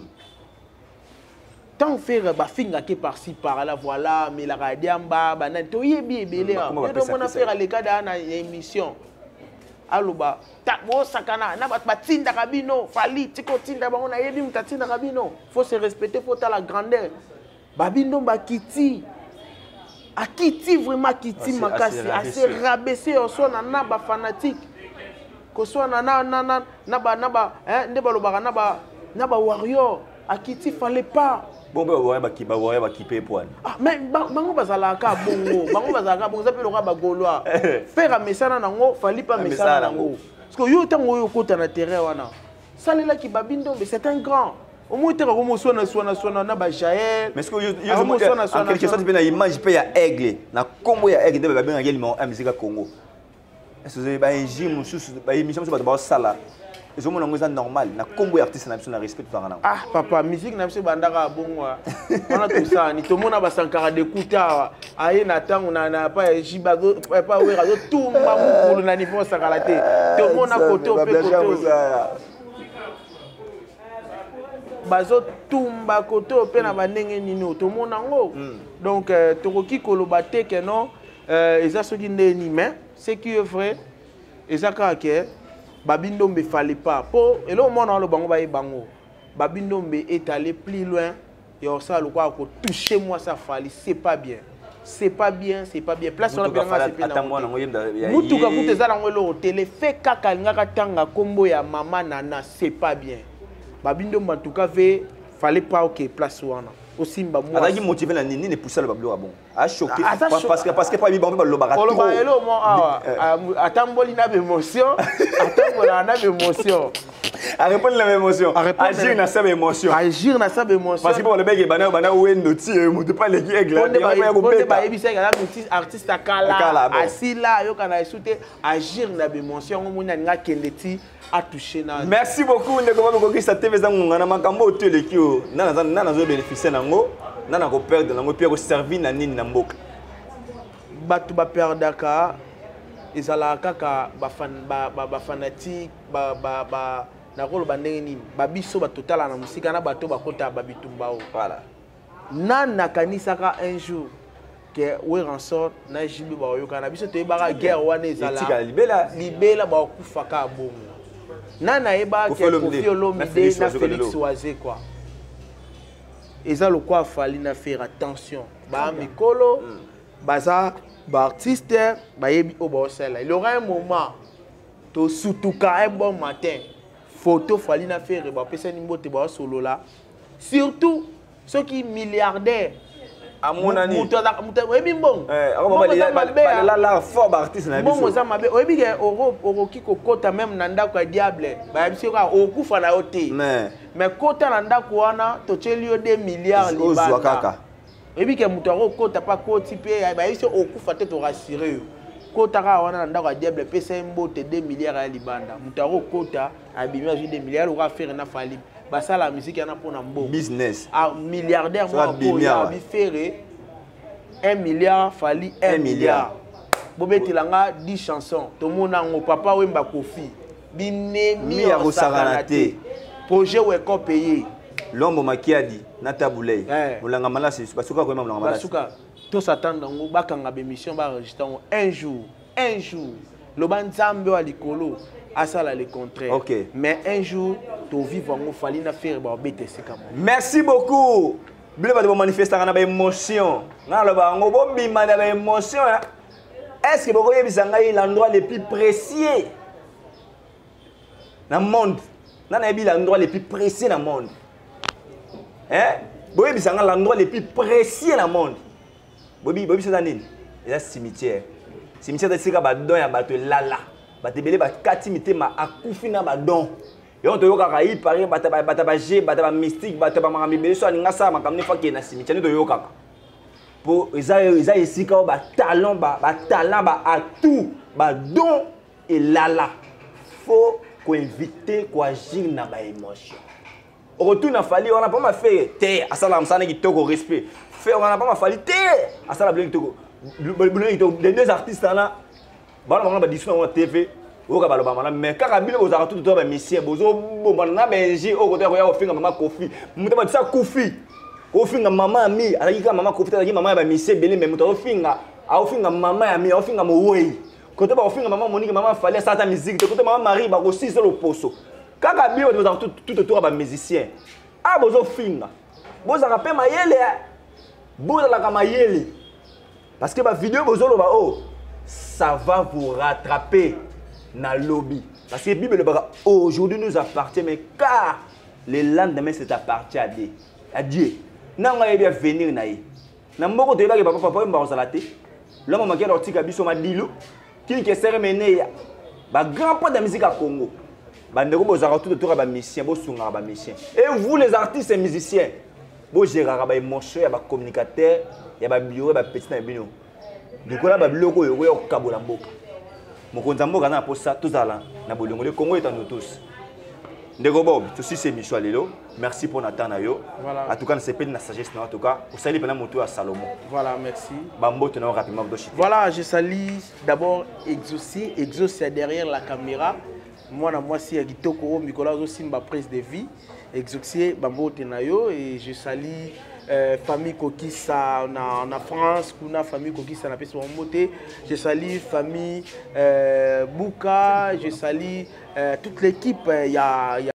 tant faire ba finga ke par ci par là voilà mais la radiamba ba nan to yebi ebele yo do mona faire aleka da na émission aloba ta bo sakana na bat batinda kabino fali tiko tinda bango na yebi mutatinda kabino faut se respecter faut ta la grandeur Babindo ba kiti a kiti vraiment kiti makasi assez rabaissé au son na ba fanatique ko so na na na na ba na ba hein nde balobaka na ba na ba warrior a kiti fallait pas bon ba warrior ba ki ba warrior ba kipe poil ah mais bango bazala ka bongo bango bazala ka bongo za pe lo ka ba gaulois faire mesana nango fallait pas mesana nango parce que yo tango yo kota na terrain wana salela ki Babindo mais c'est un grand au moins tu comme soit na soit soit na ba Jaël mais est-ce que yo en quelque sorte bien image pe ya aigle na kombo ya aigle de ba bien ngeli mo musique Congo est-ce que ba régime sous ba émission ba ba sala ils ont mon ngoza normal na kombo ya artiste na biso na respect tout ngana ah papa musique na biso bandaka bongwa on tout ça ni to mona ba sankara d'écouter aye na tango na na pa jiba pa wera zo tout mamukulu na niveau sankara te to mona côté au pe côté bazo tumba koto pe na bandenge nino to mona ngo donc tokoki koloba te que non eza soki ndeni mais ce qui est vrai eza ka ke Babindombe fallait pas po elo mona lo bango ba e bango Babindombe est allé plus loin et on ça le quoi ko toucher moi ça fallait c'est pas bien c'est pas bien c'est pas bien place on a bien c'est bien mutu ka kuta za ngo lo télé fait kaka ngaka tanga kombo ya mama nana c'est pas bien Babindombe en tout cas fait fallait pas OK place wana aussi mba moi azaki motivé na nini ne pousser le bablo bon a choqué parce que parce que pas mi bon ba lo bara trop olo elo mo atamboli na émotion atambola na émotion à répondre la émotion agir na sa émotion agir na sa émotion parce que pour le bec bana bana wendo ti mutu pas les aigle on ba yebisa ka artiste akala asila yo kana esute agir na émotion ngomuna nga kendeti a touché na. Merci beaucoup ndeko ba ko kisa T V za ngana makambo oteleki o nana nana zo bénéficier nango nana ko perdre nango puis ko servir na nini na mboka batu ba perdaka ezala kaka ba fan ba ba fanatique ba ba ba na ko ba ndenge nini ba biso ba totala na musika na bato ba kota ba bitumbao voilà nana kanisaka un jour que we rensort na jibi ba yo kana biso to ba guerre wana ezala libela libela ba kufaka bongo nana eba ke Kofi Olomide na Félix Oazé quoi eza lokwa fali na faire attention ba mikolo baza ba artiste ba yebi o ba osala il y aura un moment to sutuka un bon matin photo fali na faire ba pesa ni mbote ba solo là surtout ceux qui milliardaires à mon ami muto da muto yebi bon eh ba la la fort ba artiste na biso bon za mabe yebi ke Europe oroki kokota même na ndako ya diable ba yebi ka okufa na yote mais mais kota na ndako wana to tsheli yo deux milliards libanda kaka ebi ke muto ro kota pa koti pe ba yebi okufa te to rassurer yo kota ka wana na ndako ya diable pesa mbote deux milliards ya libanda muto ro kota abimi azu deux milliards ora faire na fali basa la musique yana pona mbo business a milliardaire moi ko ya bi faire un milliard fali un milliard bobetilanga dix chansons to mona ngo papa wemba kofi binemi ya kosakanate projet we ko payer Lombo Makiadi Nata Boulay Mulanga Malasi basuka ko Mulanga Malasi basuka to s'attendre ngo bakanga be mission ba enregistrer un jour un jour lo banzambe wa likolo asala le contraire okay. Mais un jour to vivre ngo fali na faire ba bete sekamo. Merci beaucoup. Bile ba de manifester na ba émotion na lo ba ngo bo bima na ba émotion. Est-ce que boko yebisanga l'endroit le plus précieux dans le monde? Nan na yebi l'endroit le plus précieux dans le monde. Hein? Boye bisanga l'endroit le plus précieux dans le monde. Bobi bobi c'est nini? Il y a cimetière. Cimetière de sika ba don ya bato lala. Bato belé ba kati mitema akufi na ba don. Et on te yoka ka yi pare bata ba bata ba je bata ba mystique bata ba makami belé so aninga sa makamne fa ke na cimetière to yoka. Pour eza eza esika ba talent ba ba talent ba atout ba don et lala. Faut qu'on invite qu'on agir na ba émotion. Au retour na fali on a pas ma fait te asala msana ki toko respect. Fait on a pas ma fali te asala bling toko. Les deux artistes là ba na ba disu na T V o ka ba lo ba mala mais kaka bile ko za tout to ba mission bozo bomba na benji o ko te ko ya ofinga mama Kofi. Muta ba tsa Kofi. Ofinga mama mi alaki ka mama Kofi alaki mama ba mission bele mais muta ofinga a ofinga mama ya mi ofinga mo wei. Côté ba ofinga mama Monique mama fallait ça ta musique côté mama Marie ba ko six le poso. Kaka bio de tout tout autour ba musicien. Ah bozo finga. Boza ka pe mayele. Boza la ka mayele. Parce que ma vidéo bozo lo ba oh ça va vous rattraper na lobby. Parce que Bible le ba aujourd'hui nous appartient mais car le lendemain c'est appartient à Dieu. À Dieu. Nanga yebi venir na ye. Na mboko to ba ke papa papa mba osalate. L'homme m'a dit que biso ma dilo qui qui sert mené ba grand pas de musique à Congo. Ba ndeko bozaka tout autour ba musicien bo sunga ba musicien. Et vous les artistes et musiciens, bo gérera ba émotion ya ba communicateur, ya ba bureau ba petit na bino. Ndeko la ba biloko yo yo kabola mboka. Mokonza mboka na posa tozala na bolongo le Congo est à nous tous. Ndeko Bob, tout si c'est Michel Lelo. Merci pour Nathan yo. Voilà. En tout cas, c'est pas de la sagesse en tout cas. Vous salue pendant mon tour à Salomon. Voilà, merci. Bambo tenons rapidement dossier. Voilà, je salue d'abord Exaucé, Exaucé derrière la caméra. Moi na moi si Agitoko Nicolas aussi ma prise de vie. Exaucé Bambo tenayo et je salue euh, famille Kokissa en France, kuna famille Kokissa na pesa moté. Je salue famille euh, Bouka, je salue euh, toute l'équipe il y a